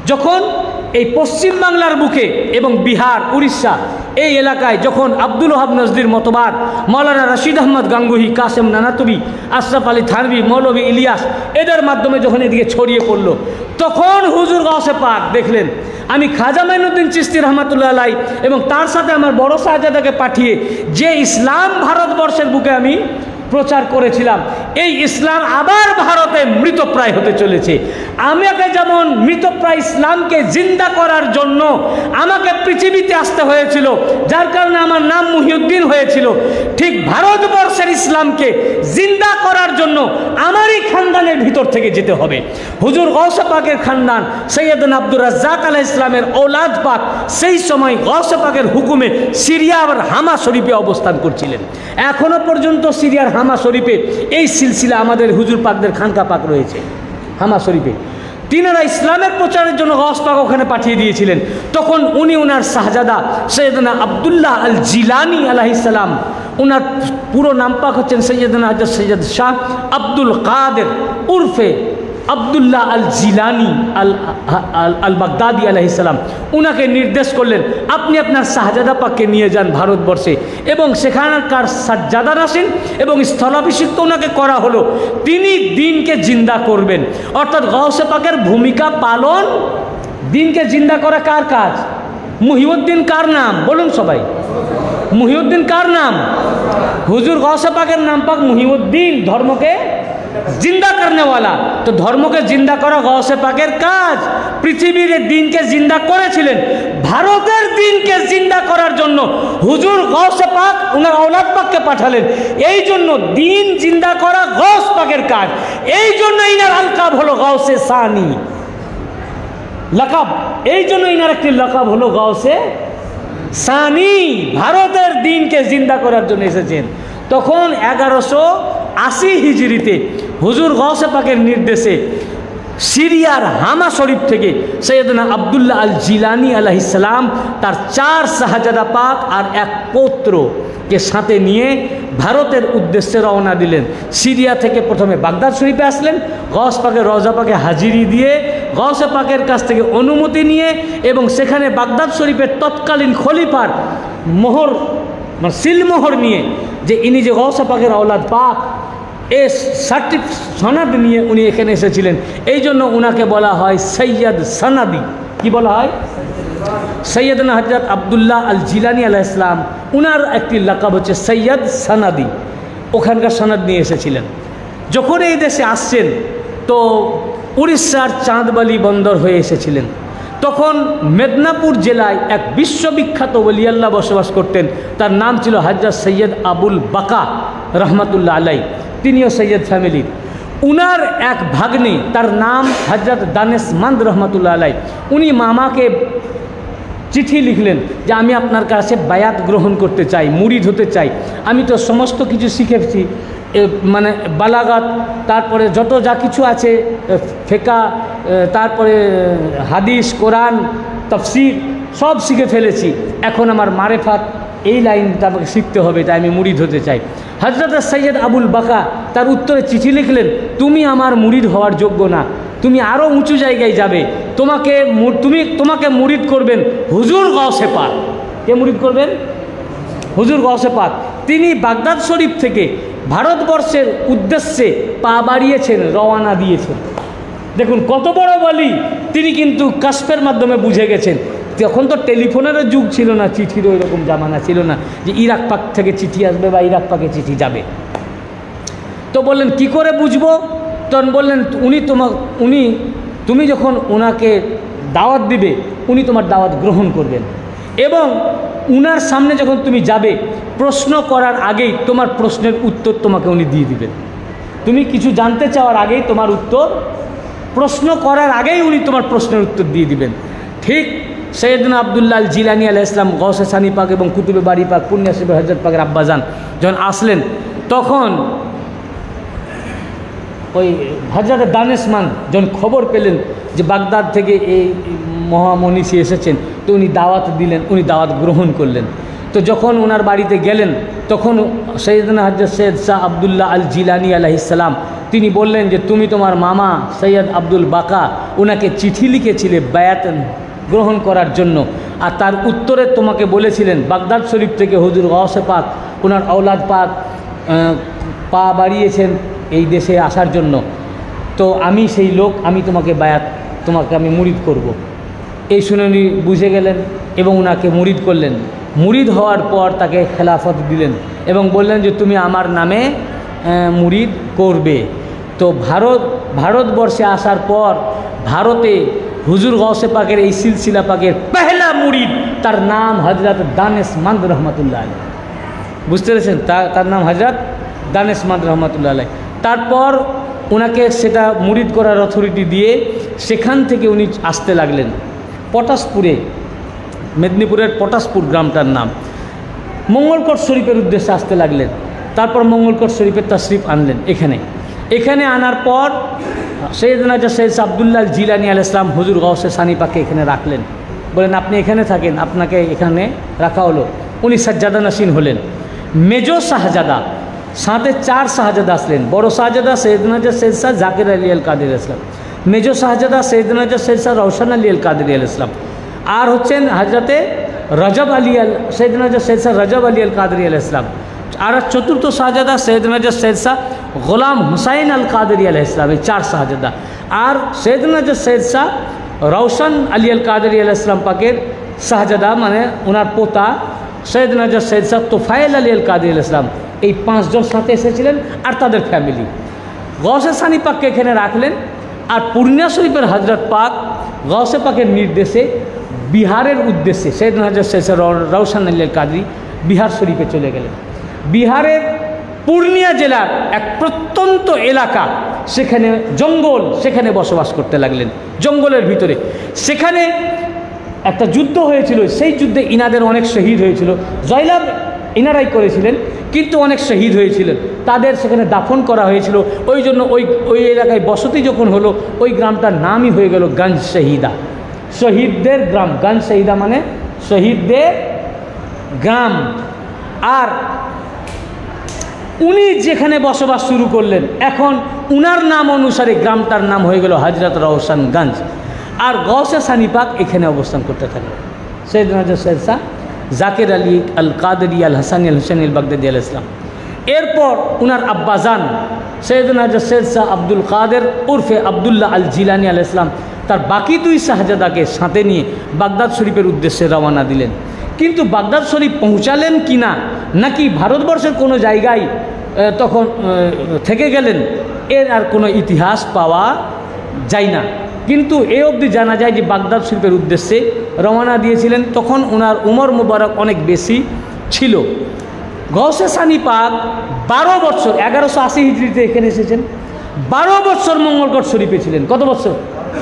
যখন এই পশ্চিম বাংলার বুকে এবং বিহার, উড়িষ্যা এই এলাকায় যখন আব্দুল ওহাব নজদির মতবাদ, মৌলানা রশিদ আহমদ গাঙ্গুহি, কাসেম নানাতুবি, আশরাফ আলী থানভী, মৌলভী ইলিয়াস এদের মাধ্যমে যখন এদিকে ছড়িয়ে পড়ল, তখন হুজুর গাউসে পাক দেখলেন আমি খাজা মাইনুদ্দিন চিশতি রহমাতুল্লাহ আলাইহি এবং তার সাথে আমার বড় শাহজাদাকে পাঠিয়ে যে ইসলাম ভারতবর্ষের বুকে আমি প্রচার করেছিলাম, এই ইসলাম আবার ভারতে মৃতপ্রায় হতে চলেছে। আমাকে যেমন মৃতপ্রায় ইসলামকে জিন্দা করার জন্য আমাকে পৃথিবীতে আসতে হয়েছিল, যার কারণে আমার নাম মুহিউদ্দিন হয়েছিল, ঠিক ভারতবর্ষের ইসলামকে জিন্দা করার জন্য আমারই খানদানের ভিতর থেকে যেতে হবে। হুজুর গাউসে পাকের খানদান সৈয়দনা আব্দুর রাজ্জাক আলাইহিস সালামের ঔলাদ পাক সেই সময় গাউসে পাকের হুকুমে সিরিয়া আর হামা শরীফে অবস্থান করছিলেন। এখনো পর্যন্ত সিরিয়ার হামা শরীফে এই সিলসিলা আমাদের হুজুর পাকদের খানকা পাক রয়েছে হামা শরীফে। তিনারা ইসলামের প্রচারের জন্য গাউস পাক ওখানে পাঠিয়ে দিয়েছিলেন। তখন উনি ওনার শাহজাদা সৈয়দনা আবদুল্লাহ আল জিলানি আলাইহিস সালাম, ওনার পুরো নাম পাক হচ্ছেন সৈয়দনা হযরত সৈয়দ শাহ আব্দুল কাদের উর্ফে আবদুল্লাহ আল জিলানি আল আল বাগদাদি আলাইহিস সালাম, উনাকে নির্দেশ করলেন আপনি আপনার শাহজাদা পাককে নিয়ে যান ভারতবর্ষে এবং সেখানকার সাজ্জাদা নাসিন এবং স্থলাভিষিক্ত ওনাকে করা হলো, তিনি দিনকে জিন্দা করবেন। অর্থাৎ গাউসে পাকের ভূমিকা পালন, দিনকে জিন্দা করা কার কাজ? মুহিউদ্দিন কার নাম বলুন সবাই? মুহিউদ্দিন কার নাম? হুজুর গাউসে পাকের নাম পাক মুহিউদ্দিন, ধর্মকে জিন্দা করনে वाला। তো ধর্মকে জিন্দা করা গাউসে পাকের কাজ। পৃথিবীর দিনকে জিন্দা করেছিলেন, ভারতের দিনকে জিন্দা করার জন্য হুজুর গাউসে পাক ওনার ঔলাদ পাককে পাঠালেন। এই জন্য দিন জিন্দা করা গাউস পাকের কাজ। এই জন্য ইনার আলকাব হলো গাউসে সানি লকাব, এই জন্য ইনার একটি লকাব হলো গাউসে সানি। ভারতের দিনকে জিন্দা করার জন্য এসেছেন। তখন এগারোশো আশি হিজরিতে হুজুর গাউসে পাকের নির্দেশে সিরিয়ার হামা শরীফ থেকে সৈয়দনা আবদুল্লাহ আল জিলানি আলাইহিস সালাম তার চার শাহজাদা পাক আর এক পৌত্রকে সাথে নিয়ে ভারতের উদ্দেশ্যে রওনা দিলেন। সিরিয়া থেকে প্রথমে বাগদাদ শরীফে আসলেন, গাউস পাকের রওজা পাকে হাজিরি দিয়ে গাউসে পাকের কাছ থেকে অনুমতি নিয়ে এবং সেখানে বাগদাদ শরীফের তৎকালীন খলিফার মোহর মানে সিলমোহর নিয়ে যে ইনি যে গাউসে পাকের ঔলাদ পাক এ সার্টিফ সনদ নিয়ে উনি এখানে এসেছিলেন। এই জন্য ওনাকে বলা হয় সৈয়দ সনাদি। কি বলা হয়? সৈয়দনা হযরত আবদুল্লাহ আল জিলানি আলাইহিস সালাম, উনার একটি লাকাব হচ্ছে সৈয়দ সনাদি, ওখানকার সনদ নিয়ে এসেছিলেন। যখন এই দেশে আসছেন তো উড়িষ্যার চাঁদবালি বন্দর হয়ে এসেছিলেন। তখন মেদিনীপুর জেলায় এক বিশ্ববিখ্যাত ওলি আল্লাহ বসবাস করতেন, তার নাম ছিল হযরত সৈয়দ আবুল বাকা রহমাতুল্লাহ আলাইহি, তিনিও সৈয়দ ফ্যামিলির। উনার এক ভাগ্নে, তার নাম হযরত দানেশমন্দ রহমাতুল্লাহ আলাইহি, উনি মামাকে চিঠি লিখলেন যে আমি আপনার কাছে বায়াত গ্রহণ করতে চাই, মুরিদ হতে চাই। আমি তো সমস্ত কিছু শিখেছি, মানে বালাগাত, তারপরে যত যা কিছু আছে ফেকা, তারপরে হাদিস, কোরআন, তাফসীর সব শিখে ফেলেছি। এখন আমার মারেফাত এই লাইনটা আমাকে শিখতে হবে, তাই আমি মুরিদ হতে চাই। হযরত সৈয়দ আবুল বাকা তার উত্তরে চিঠি লিখলেন, তুমি আমার মুরিদ হওয়ার যোগ্য না, তুমি আরও উঁচু জায়গায় যাবে, তোমাকে তুমি তোমাকে মুরিদ করবেন হুজুর গাউসে পাক। কে মুরিদ করবেন? হুজুর গাউসে পাক। তিনি বাগদাদ শরীফ থেকে ভারতবর্ষের উদ্দেশ্যে পা বাড়িয়েছেন, রওয়ানা দিয়েছেন। দেখুন কত বড় বলি, তিনি কিন্তু কাশফের মাধ্যমে বুঝে গেছেন। তখন তো টেলিফোনেরও যুগ ছিল না, চিঠির ওই রকম জামানা ছিল না যে ইরাক পাক থেকে চিঠি আসবে বা ইরাক পাকে চিঠি যাবে। তো বললেন কি করে বুঝবো? তখন বললেন উনি তোমার উনি তুমি যখন ওনাকে দাওয়াত দিবে উনি তোমার দাওয়াত গ্রহণ করবেন এবং উনার সামনে যখন তুমি যাবে প্রশ্ন করার আগেই তোমার প্রশ্নের উত্তর তোমাকে উনি দিয়ে দিবেন। তুমি কিছু জানতে চাওয়ার আগেই তোমার উত্তর, প্রশ্ন করার আগেই উনি তোমার প্রশ্নের উত্তর দিয়ে দিবেন। ঠিক সৈয়দনা আবদুল্লাহ আল জিলানি আলাইহিস সালাম গাউসে সানি পাক এবং কুতুবে বাড়ি পাক পুণ্যাসিব হযরত পাকের আব্বাজান যখন আসলেন, তখন ওই হযরত দানেশমন্দ যখন খবর পেলেন যে বাগদাদ থেকে এই মহামনীষী এসেছেন, তো উনি দাওয়াত দিলেন, উনি দাওয়াত গ্রহণ করলেন। তো যখন ওনার বাড়িতে গেলেন তখন সৈয়দনা হযরত সৈয়দ শাহ আবদুল্লাহ আল জিলানি আলাইহিস সালাম তিনি বললেন যে তুমি তোমার মামা সৈয়দ আব্দুল বাকা ওনাকে চিঠি লিখেছিলে বায়াত গ্রহণ করার জন্য, আর তার উত্তরে তোমাকে বলেছিলেন বাগদাদ শরীফ থেকে হুজুর গাউসে পাক ওনার আওলাদ পাক পা বাড়িয়েছেন এই দেশে আসার জন্য, তো আমি সেই লোক, আমি তোমাকে বায়াত, তোমাকে আমি মুরিদ করব। এই শুনে উনি বুঝে গেলেন এবং ওনাকে মুরিদ করলেন। মুরিদ হওয়ার পর তাকে খেলাফত দিলেন এবং বললেন যে তুমি আমার নামে মুরিদ করবে। তো ভারত ভারতবর্ষে আসার পর ভারতে হুজুর গাউসে পাকের এই সিলসিলা পাকের পহলা মুরিদ, তার নাম হজরত দানেশমন্দ রহমতুল্লাহ আলাইহ। বুঝতে পেরেছেন, তার নাম হজরত দানেশমন্দ রহমতুল্লাহ আলাইহ। তারপর ওনাকে সেটা মুরিদ করার অথরিটি দিয়ে সেখান থেকে উনি আসতে লাগলেন পটাশপুরে, মেদিনীপুরের পটাশপুর গ্রামটার নাম। মঙ্গলকোট শরীফের উদ্দেশ্যে আসতে লাগলেন। তারপর মঙ্গলকোট শরীফের তাশরিফ আনলেন এখানে। এখানে আনার পর সৈয়দনা সৈয়দ আবদুল্লাহ জিলানী আলাইহিস সালাম হুজুর গাউসে সানি পাককে এখানে রাখলেন, বলেন আপনি এখানে থাকেন, আপনাকে এখানে রাখা হলো। উনি সাজ্জাদা নাসিন হলেন। মেজো শাহজাদা, সাথে চার শাহজাদা আসলেন। বড় শাহজাদা সৈয়দনা সৈয়দ শাহ জাকির আলী আল কাদের ইসলাম, মেজো শাহজাদা সৈয়দনা সৈয়দ শাহ রওশন আলী আল কাদের ইসলাম, আর হচ্ছেন হজরতে রজব আলী আল সৈয়দনা সৈয়দ শাহ রজব আলী আল কাদরি আল ইসলাম, আর চতুর্থ শাহজাদা সৈয়দনা সৈয়দ শাহ গোলাম হুসাইন আল কাদরি আল ইসলাম। এই চার শাহজাদা। আর সৈয়দনা সৈয়দ শাহ রওশন আলী আল কাদরি আল ইসলাম পাকের শাহজাদা মানে ওনার পোতা সৈয়দনা সৈয়দ শাহ তোফায়েল আলী আল কাদরি আল ইসলাম। এই পাঁচজন সাথে এসেছিলেন আর তাদের ফ্যামিলি। গাউসে সানি পাককে এখানে রাখলেন। আর পূর্ণিয়া শরীফের হজরত পাক গাউসে পাকের নির্দেশে বিহারের উদ্দেশ্যে সৈয়দনা সৈয়দ শাহ রওশন আলী আল কাদরি বিহার শরীফে চলে গেলেন। বিহারের পূর্ণিয়া জেলার এক প্রত্যন্ত এলাকা, সেখানে জঙ্গল, সেখানে বসবাস করতে লাগলেন জঙ্গলের ভিতরে। সেখানে একটা যুদ্ধ হয়েছিল, সেই যুদ্ধে ইনাদের অনেক শহীদ হয়েছিল। জয়লাভ ইনারাই করেছিলেন, কিন্তু অনেক শহীদ হয়েছিলেন, তাদের সেখানে দাফন করা হয়েছিল। ওই জন্য ওই ওই এলাকায় বসতি যখন হলো, ওই গ্রামটার নামই হয়ে গেল গঞ্জ শহীদা, শহীদদের গ্রাম। গঞ্জ শহীদা মানে শহীদদের গ্রাম। আর উনি যেখানে বসবাস শুরু করলেন, এখন উনার নাম অনুসারে গ্রামটার নাম হয়ে গেল হজরত রওশনগঞ্জ। আর গাউসে সানি পাক এখানে অবস্থান করতে থাকলেন। সৈয়দনা সৈয়দ শাহ জাকির আলী আল কাদরি আল হাসানি আল হুসেন আল বাগদাদি আল ইসলাম। এরপর উনার আব্বাজান সৈয়দনা সৈয়দ শাহ আব্দুল কাদের উর্ফে আবদুল্লাহ আল জিলানী আল ইসলাম তার বাকি দুই শাহজাদাকে সাথে নিয়ে বাগদাদ শরীফের উদ্দেশ্যে রওনা দিলেন। কিন্তু বাগদাদ শরীফ পৌঁছালেন কি না, নাকি ভারতবর্ষের কোনো জায়গায় তখন থেকে গেলেন, এর আর কোনো ইতিহাস পাওয়া যায় না। কিন্তু এ অবধি জানা যায় যে বাগদাদ শরীফের উদ্দেশ্যে রওনা দিয়েছিলেন। তখন ওনার উমর মুবারক অনেক বেশি ছিল। গাউসে সানি পাক বারো বছর এগারোশো আশি হিজড়িতে এখানে এসেছেন। বারো বছর মঙ্গলকোট শরীফে ছিলেন। কত বছর?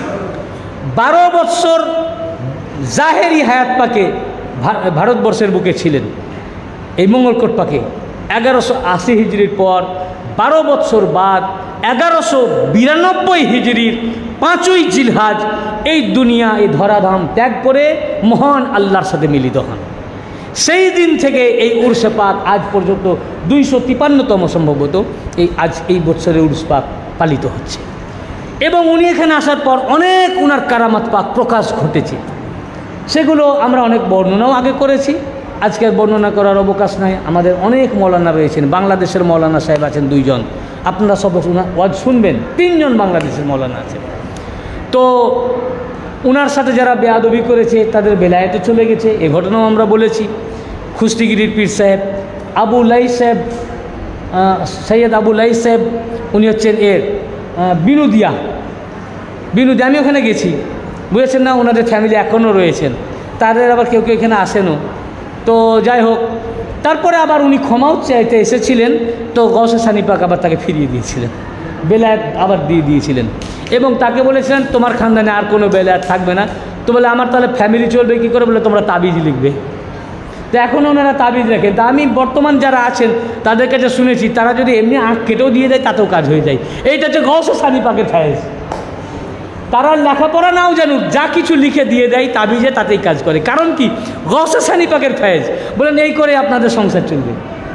বারো বছর জাহেরি হায়াত পাকে ভারতবর্ষের বুকে ছিলেন এই মঙ্গলকোট পাকে। এগারোশো আশি হিজড়ির পর বারো বছর বাদ এগারোশো বিরানব্বই হিজড়ির পাঁচই জিলহাজ এই দুনিয়া, এই ধরাধাম ত্যাগ করে মহান আল্লাহর সাথে মিলিত হন। সেই দিন থেকে এই উরসে পাক আজ পর্যন্ত দুইশো তিপান্নতম সম্ভবত এই আজ এই বছরের উরস পাক পালিত হচ্ছে। এবং উনি এখানে আসার পর অনেক উনার কারামাত পাক প্রকাশ ঘটেছে। সেগুলো আমরা অনেক বর্ণনাও আগে করেছি, আজকের বর্ণনা করার অবকাশ নাই। আমাদের অনেক মৌলানা রয়েছেন, বাংলাদেশের মৌলানা সাহেব আছেন দুইজন, আপনারা সব ওয়াজ শুনবেন। তিনজন বাংলাদেশের মৌলানা আছেন। তো উনার সাথে যারা বেয়াদবি করেছে তাদের বেলায়েতে চলে গেছে, এ ঘটনাও আমরা বলেছি। খুস্তিগিরির পীর সাহেব আবু লাই সাহেব, সৈয়দ আবু লাই সাহেব, উনি হচ্ছেন এর বিনুদিয়া বিনুদিয়া আমি ওখানে গেছি, বুঝেছেন না। ওনাদের ফ্যামিলি এখনও রয়েছেন, তাদের আবার কেউ কেউ এখানে আসেনও। তো যাই হোক, তারপরে আবার উনি ক্ষমাও চাইতে এসেছিলেন, তো গাউসে সানি পাক আবার তাকে ফিরিয়ে দিয়েছিলেন, বেলায়েত আবার দিয়ে দিয়েছিলেন। এবং তাকে বলেছিলেন তোমার খানদানে আর কোনো বেলায়েত থাকবে না। তো বলে আমার তাহলে ফ্যামিলি চলবে কী করে? বলে তোমরা তাবিজ লিখবে। তো এখন ওনারা তাবিজ রাখেন। তা আমি বর্তমান যারা আছেন তাদের কাছে শুনেছি, তারা যদি এমনি আঁখ কেটেও দিয়ে দেয় তাতেও কাজ হয়ে যায়। এইটা হচ্ছে গাউসে সানি পাকের ফয়েজ। তারা লেখাপড়া নাও জানুক, যা কিছু লিখে দিয়ে দেয় তাবিজে, তাতেই কাজ করে। কারণ কি? গাউসে সানি পাকের ফয়েজ। বলেন এই করে আপনাদের সংসার চলবে।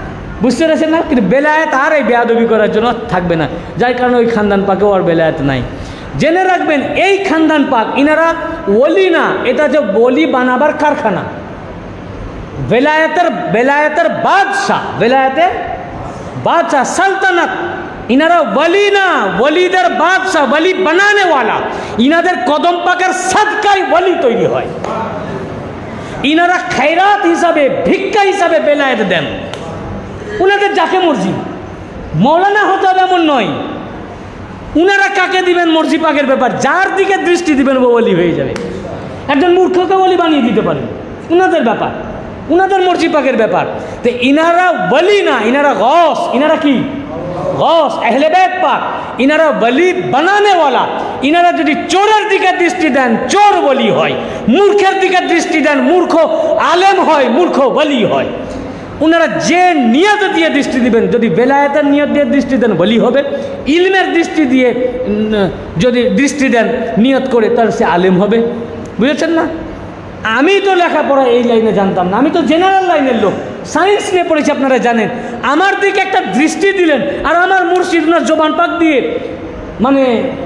বুঝতে পেরেছেন না? কিন্তু বেলায়েত আর এই বেয়াদবি করার জন্য থাকবে না, যার কারণে ওই খানদান পাকেও আর বেলায়েত নাই। জেনে রাখবেন এই খানদান পাক ইনারা ওলি না, এটা যে ওলি বানাবার কারখানা। বেলায়েতের বেলায়েতের বাদশাহ, বেলায়েতের বাদশাহ সালতানাত, ইনারা ওলি না, ওলিদের বাদশাহ, ওলি বানানে ওয়ালা। ইনাদের কদম পাকের সাদকায় ওলি তৈরি হয়। ইনারা খায়রাত হিসাবে, ভিক্ষা হিসাবে বেলায়েত দেন। উনাদের যাকে মর্জি, মৌলানা হতে হবে এমন নয়। উনারা কাকে দিবেন মর্জি পাকের ব্যাপার, যার দিকে দৃষ্টি দিবেন ও ওলি হয়ে যাবে। একজন মূর্খকে ওলি বানিয়ে দিতে পারেন, উনাদের ব্যাপার, উনাদের মর্জি পাকের ব্যাপার। তো ইনারা ওলি না, ইনারা গস। ইনারা কি গস, আহলে বাইত পাক। ইনারা ওলি বানানে ওয়ালা। ইনারা যদি চোরের দিকে দৃষ্টি দেন চোর ওলি হয়, মূর্খের দিকে দৃষ্টি দেন মূর্খ আলেম হয়, মূর্খ ওলি হয়। উনারা যে নিয়ত দিয়ে দৃষ্টি দিবেন, যদি বেলায়েতের নিয়ত দিয়ে দৃষ্টি দেন ওলি হবে, ইলমের দৃষ্টি দিয়ে যদি দৃষ্টি দেন নিয়ত করে, তার সে আলেম হবে। বুঝেছেন না? আমি তো লেখাপড়া এই লাইনে জানতাম না, আমি তো জেনারেল লাইনের লোক, সায়েন্স নিয়ে পড়েছি, আপনারা জানেন। আমার দিকে একটা দৃষ্টি দিলেন, আর আমার মুর্শিদ উনার জবান পাক দিয়ে মানে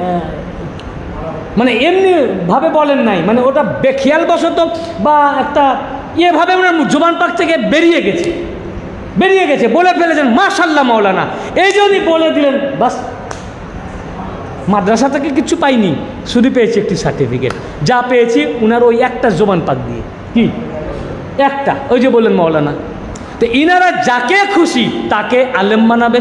মানে এমনিভাবে বলেন নাই, মানে ওটা বেখেয়াল বশত বা একটা ইয়েভাবে ওনার জবান পাক থেকে বেরিয়ে গেছে, বেরিয়ে গেছে, বলে ফেলেছেন মাশাআল্লাহ মাওলানা, এই যে উনি বলে দিলেন, বাস। মাদ্রাসা থেকে কিছু পাইনি, শুধু পেয়েছি একটি সার্টিফিকেট। যা পেয়েছি উনার ওই একটা জবান পাক দিয়ে, কি একটা, ওই যে বললেন মাওলানা। তো ইনারা যাকে খুশি তাকে আলেম বানাবেন।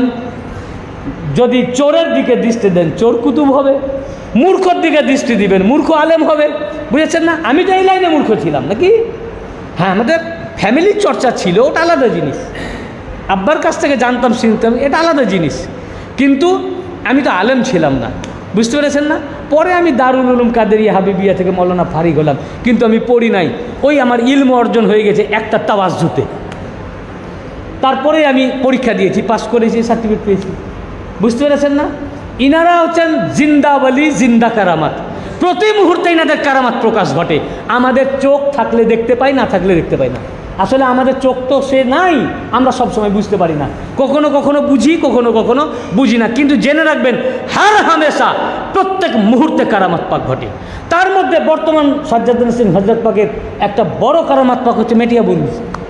যদি চোরের দিকে দৃষ্টি দেন চোর কুতুব হবে, মূর্খর দিকে দৃষ্টি দিবেন মূর্খ আলেম হবে। বুঝেছেন না? আমি তো এই লাইনে মূর্খ ছিলাম নাকি? হ্যাঁ, আমাদের ফ্যামিলির চর্চা ছিল, ওটা আলাদা জিনিস। আব্বার কাছ থেকে জানতাম শুনতাম, এটা আলাদা জিনিস। কিন্তু আমি তো আলেম ছিলাম না, বুঝতে পেরেছেন না? পরে আমি দারুল উলুম কাদেরিয়া হাবিবিয়া থেকে মৌলানা ফারিক হলাম, কিন্তু আমি পড়ি নাই। ওই আমার ইলম অর্জন হয়ে গেছে একটা তাওয়াজ্জুতে। তারপরে আমি পরীক্ষা দিয়েছি, পাস করেছি, সার্টিফিকেট পেয়েছি। বুঝতে পেরেছেন না? ইনারা হচ্ছেন জিন্দা ওয়ালি, জিন্দা কারামাত। প্রতি মুহূর্তে ইনাদের কারামাত প্রকাশ ঘটে। আমাদের চোখ থাকলে দেখতে পাই, না থাকলে দেখতে পাই না। আসলে আমাদের চোখ তো সে নাই, আমরা সবসময় বুঝতে পারি না। কখনো কখনো বুঝি, কখনো কখনো বুঝি না। কিন্তু জেনে রাখবেন হার হামেশা প্রত্যেক মুহূর্তে কারামাত পাক ঘটে। তার মধ্যে বর্তমান সাজ্জাদ সিং হযরত পাকের একটা বড় কারামাত পাক হচ্ছে মেটিয়া বুরুজ।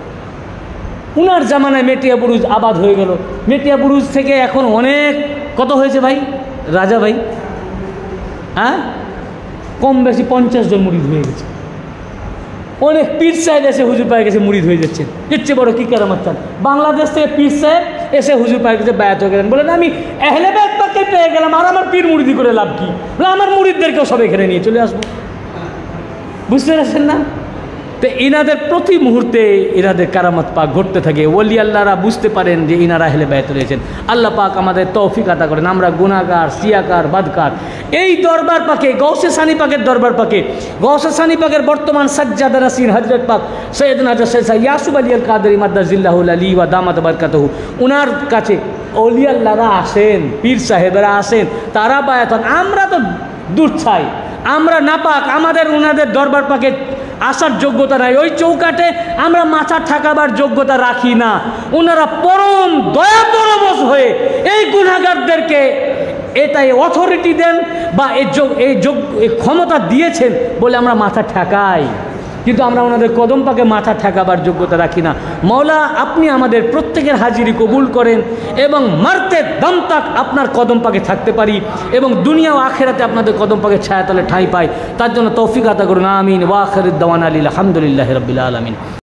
উনার জামানায় মেটিয়া বুরুজ আবাদ হয়ে গেল। মেটিয়া বুরুজ থেকে এখন অনেক কত হয়েছে ভাই রাজা ভাই? হ্যাঁ, কম বেশি পঞ্চাশ জন মুরিদ হয়ে গেছে। অনেক পীর সাহেব এসে হুজুর পায়ে গেছে, মুরিদ হয়ে যাচ্ছেন। এর চেয়ে বড় কী কারামাত চান? বাংলাদেশ থেকে পীর সাহেব এসে হুজুর পায়ে গেছে, বায়াত হয়ে গেলেন। বলেন আমি আহলে বাইত পাককে পেয়ে গেলাম, আর আমার পীর মুরিদি করে লাভ কি? বলে আমার মুরিদদেরকেও সব এখানে নিয়ে চলে আসবো। বুঝতে পারছেন না? তো ইনাদের প্রতি মুহূর্তে ইনাদের কারামাত পাক ঘটতে থাকে। ওলি আল্লাহরা বুঝতে পারেন যে ইনারা আহলে বাইত রয়েছেন। আল্লাহ পাক আমাদের তৌফিক আতা করেন। আমরা গুনাহগার, সিয়াকার, বাদকার। এই দরবার পাকে, গৌসে সানি পাকের দরবার পাকে, গৌসে সানি পাকের বর্তমান সাজ্জাদ রাসিন হযরত পাক সৈয়দনা হযরত ইয়াসুফ আলী আল কাদেরী মাদ্দাজিল্লাহুল আলী ওয়া দামাত বারকাতুহু, উনার কাছে ওলি আল্লাহরা আসেন, পীর সাহেবেরা আসেন, তারা বায়াত হন। আমরা তো দূর ছাই, আমরা নাপাক, আমাদের উনাদের দরবার পাকে আসার যোগ্যতা নাই। ওই চৌকাটে আমরা মাথা ঠাকাবার যোগ্যতা রাখি না। ওনারা পরম দয়া পরবশ হয়ে এই গুনাহগারদেরকে এটাই অথরিটি দেন বা এই যোগ এই যোগ এই ক্ষমতা দিয়েছেন বলে আমরা মাথা ঠেকাই, কিন্তু আমরা ওনাদের কদম পাকে মাথা ঠেকাবার যোগ্যতা রাখি না। মওলা আপনি আমাদের প্রত্যেকের হাজিরি কবুল করেন এবং মারতে দম তাক আপনার কদম পাকে থাকতে পারি এবং দুনিয়া ও আখেরাতে আপনাদের কদম পাকে ছায়াতলে ঠাঁই পাই। তার জন্য তৌফিক আতা করুন। আমিন। ওয়া আখিরুদ দাওয়ানা আলহামদুলিল্লাহি রাব্বিল আলামিন।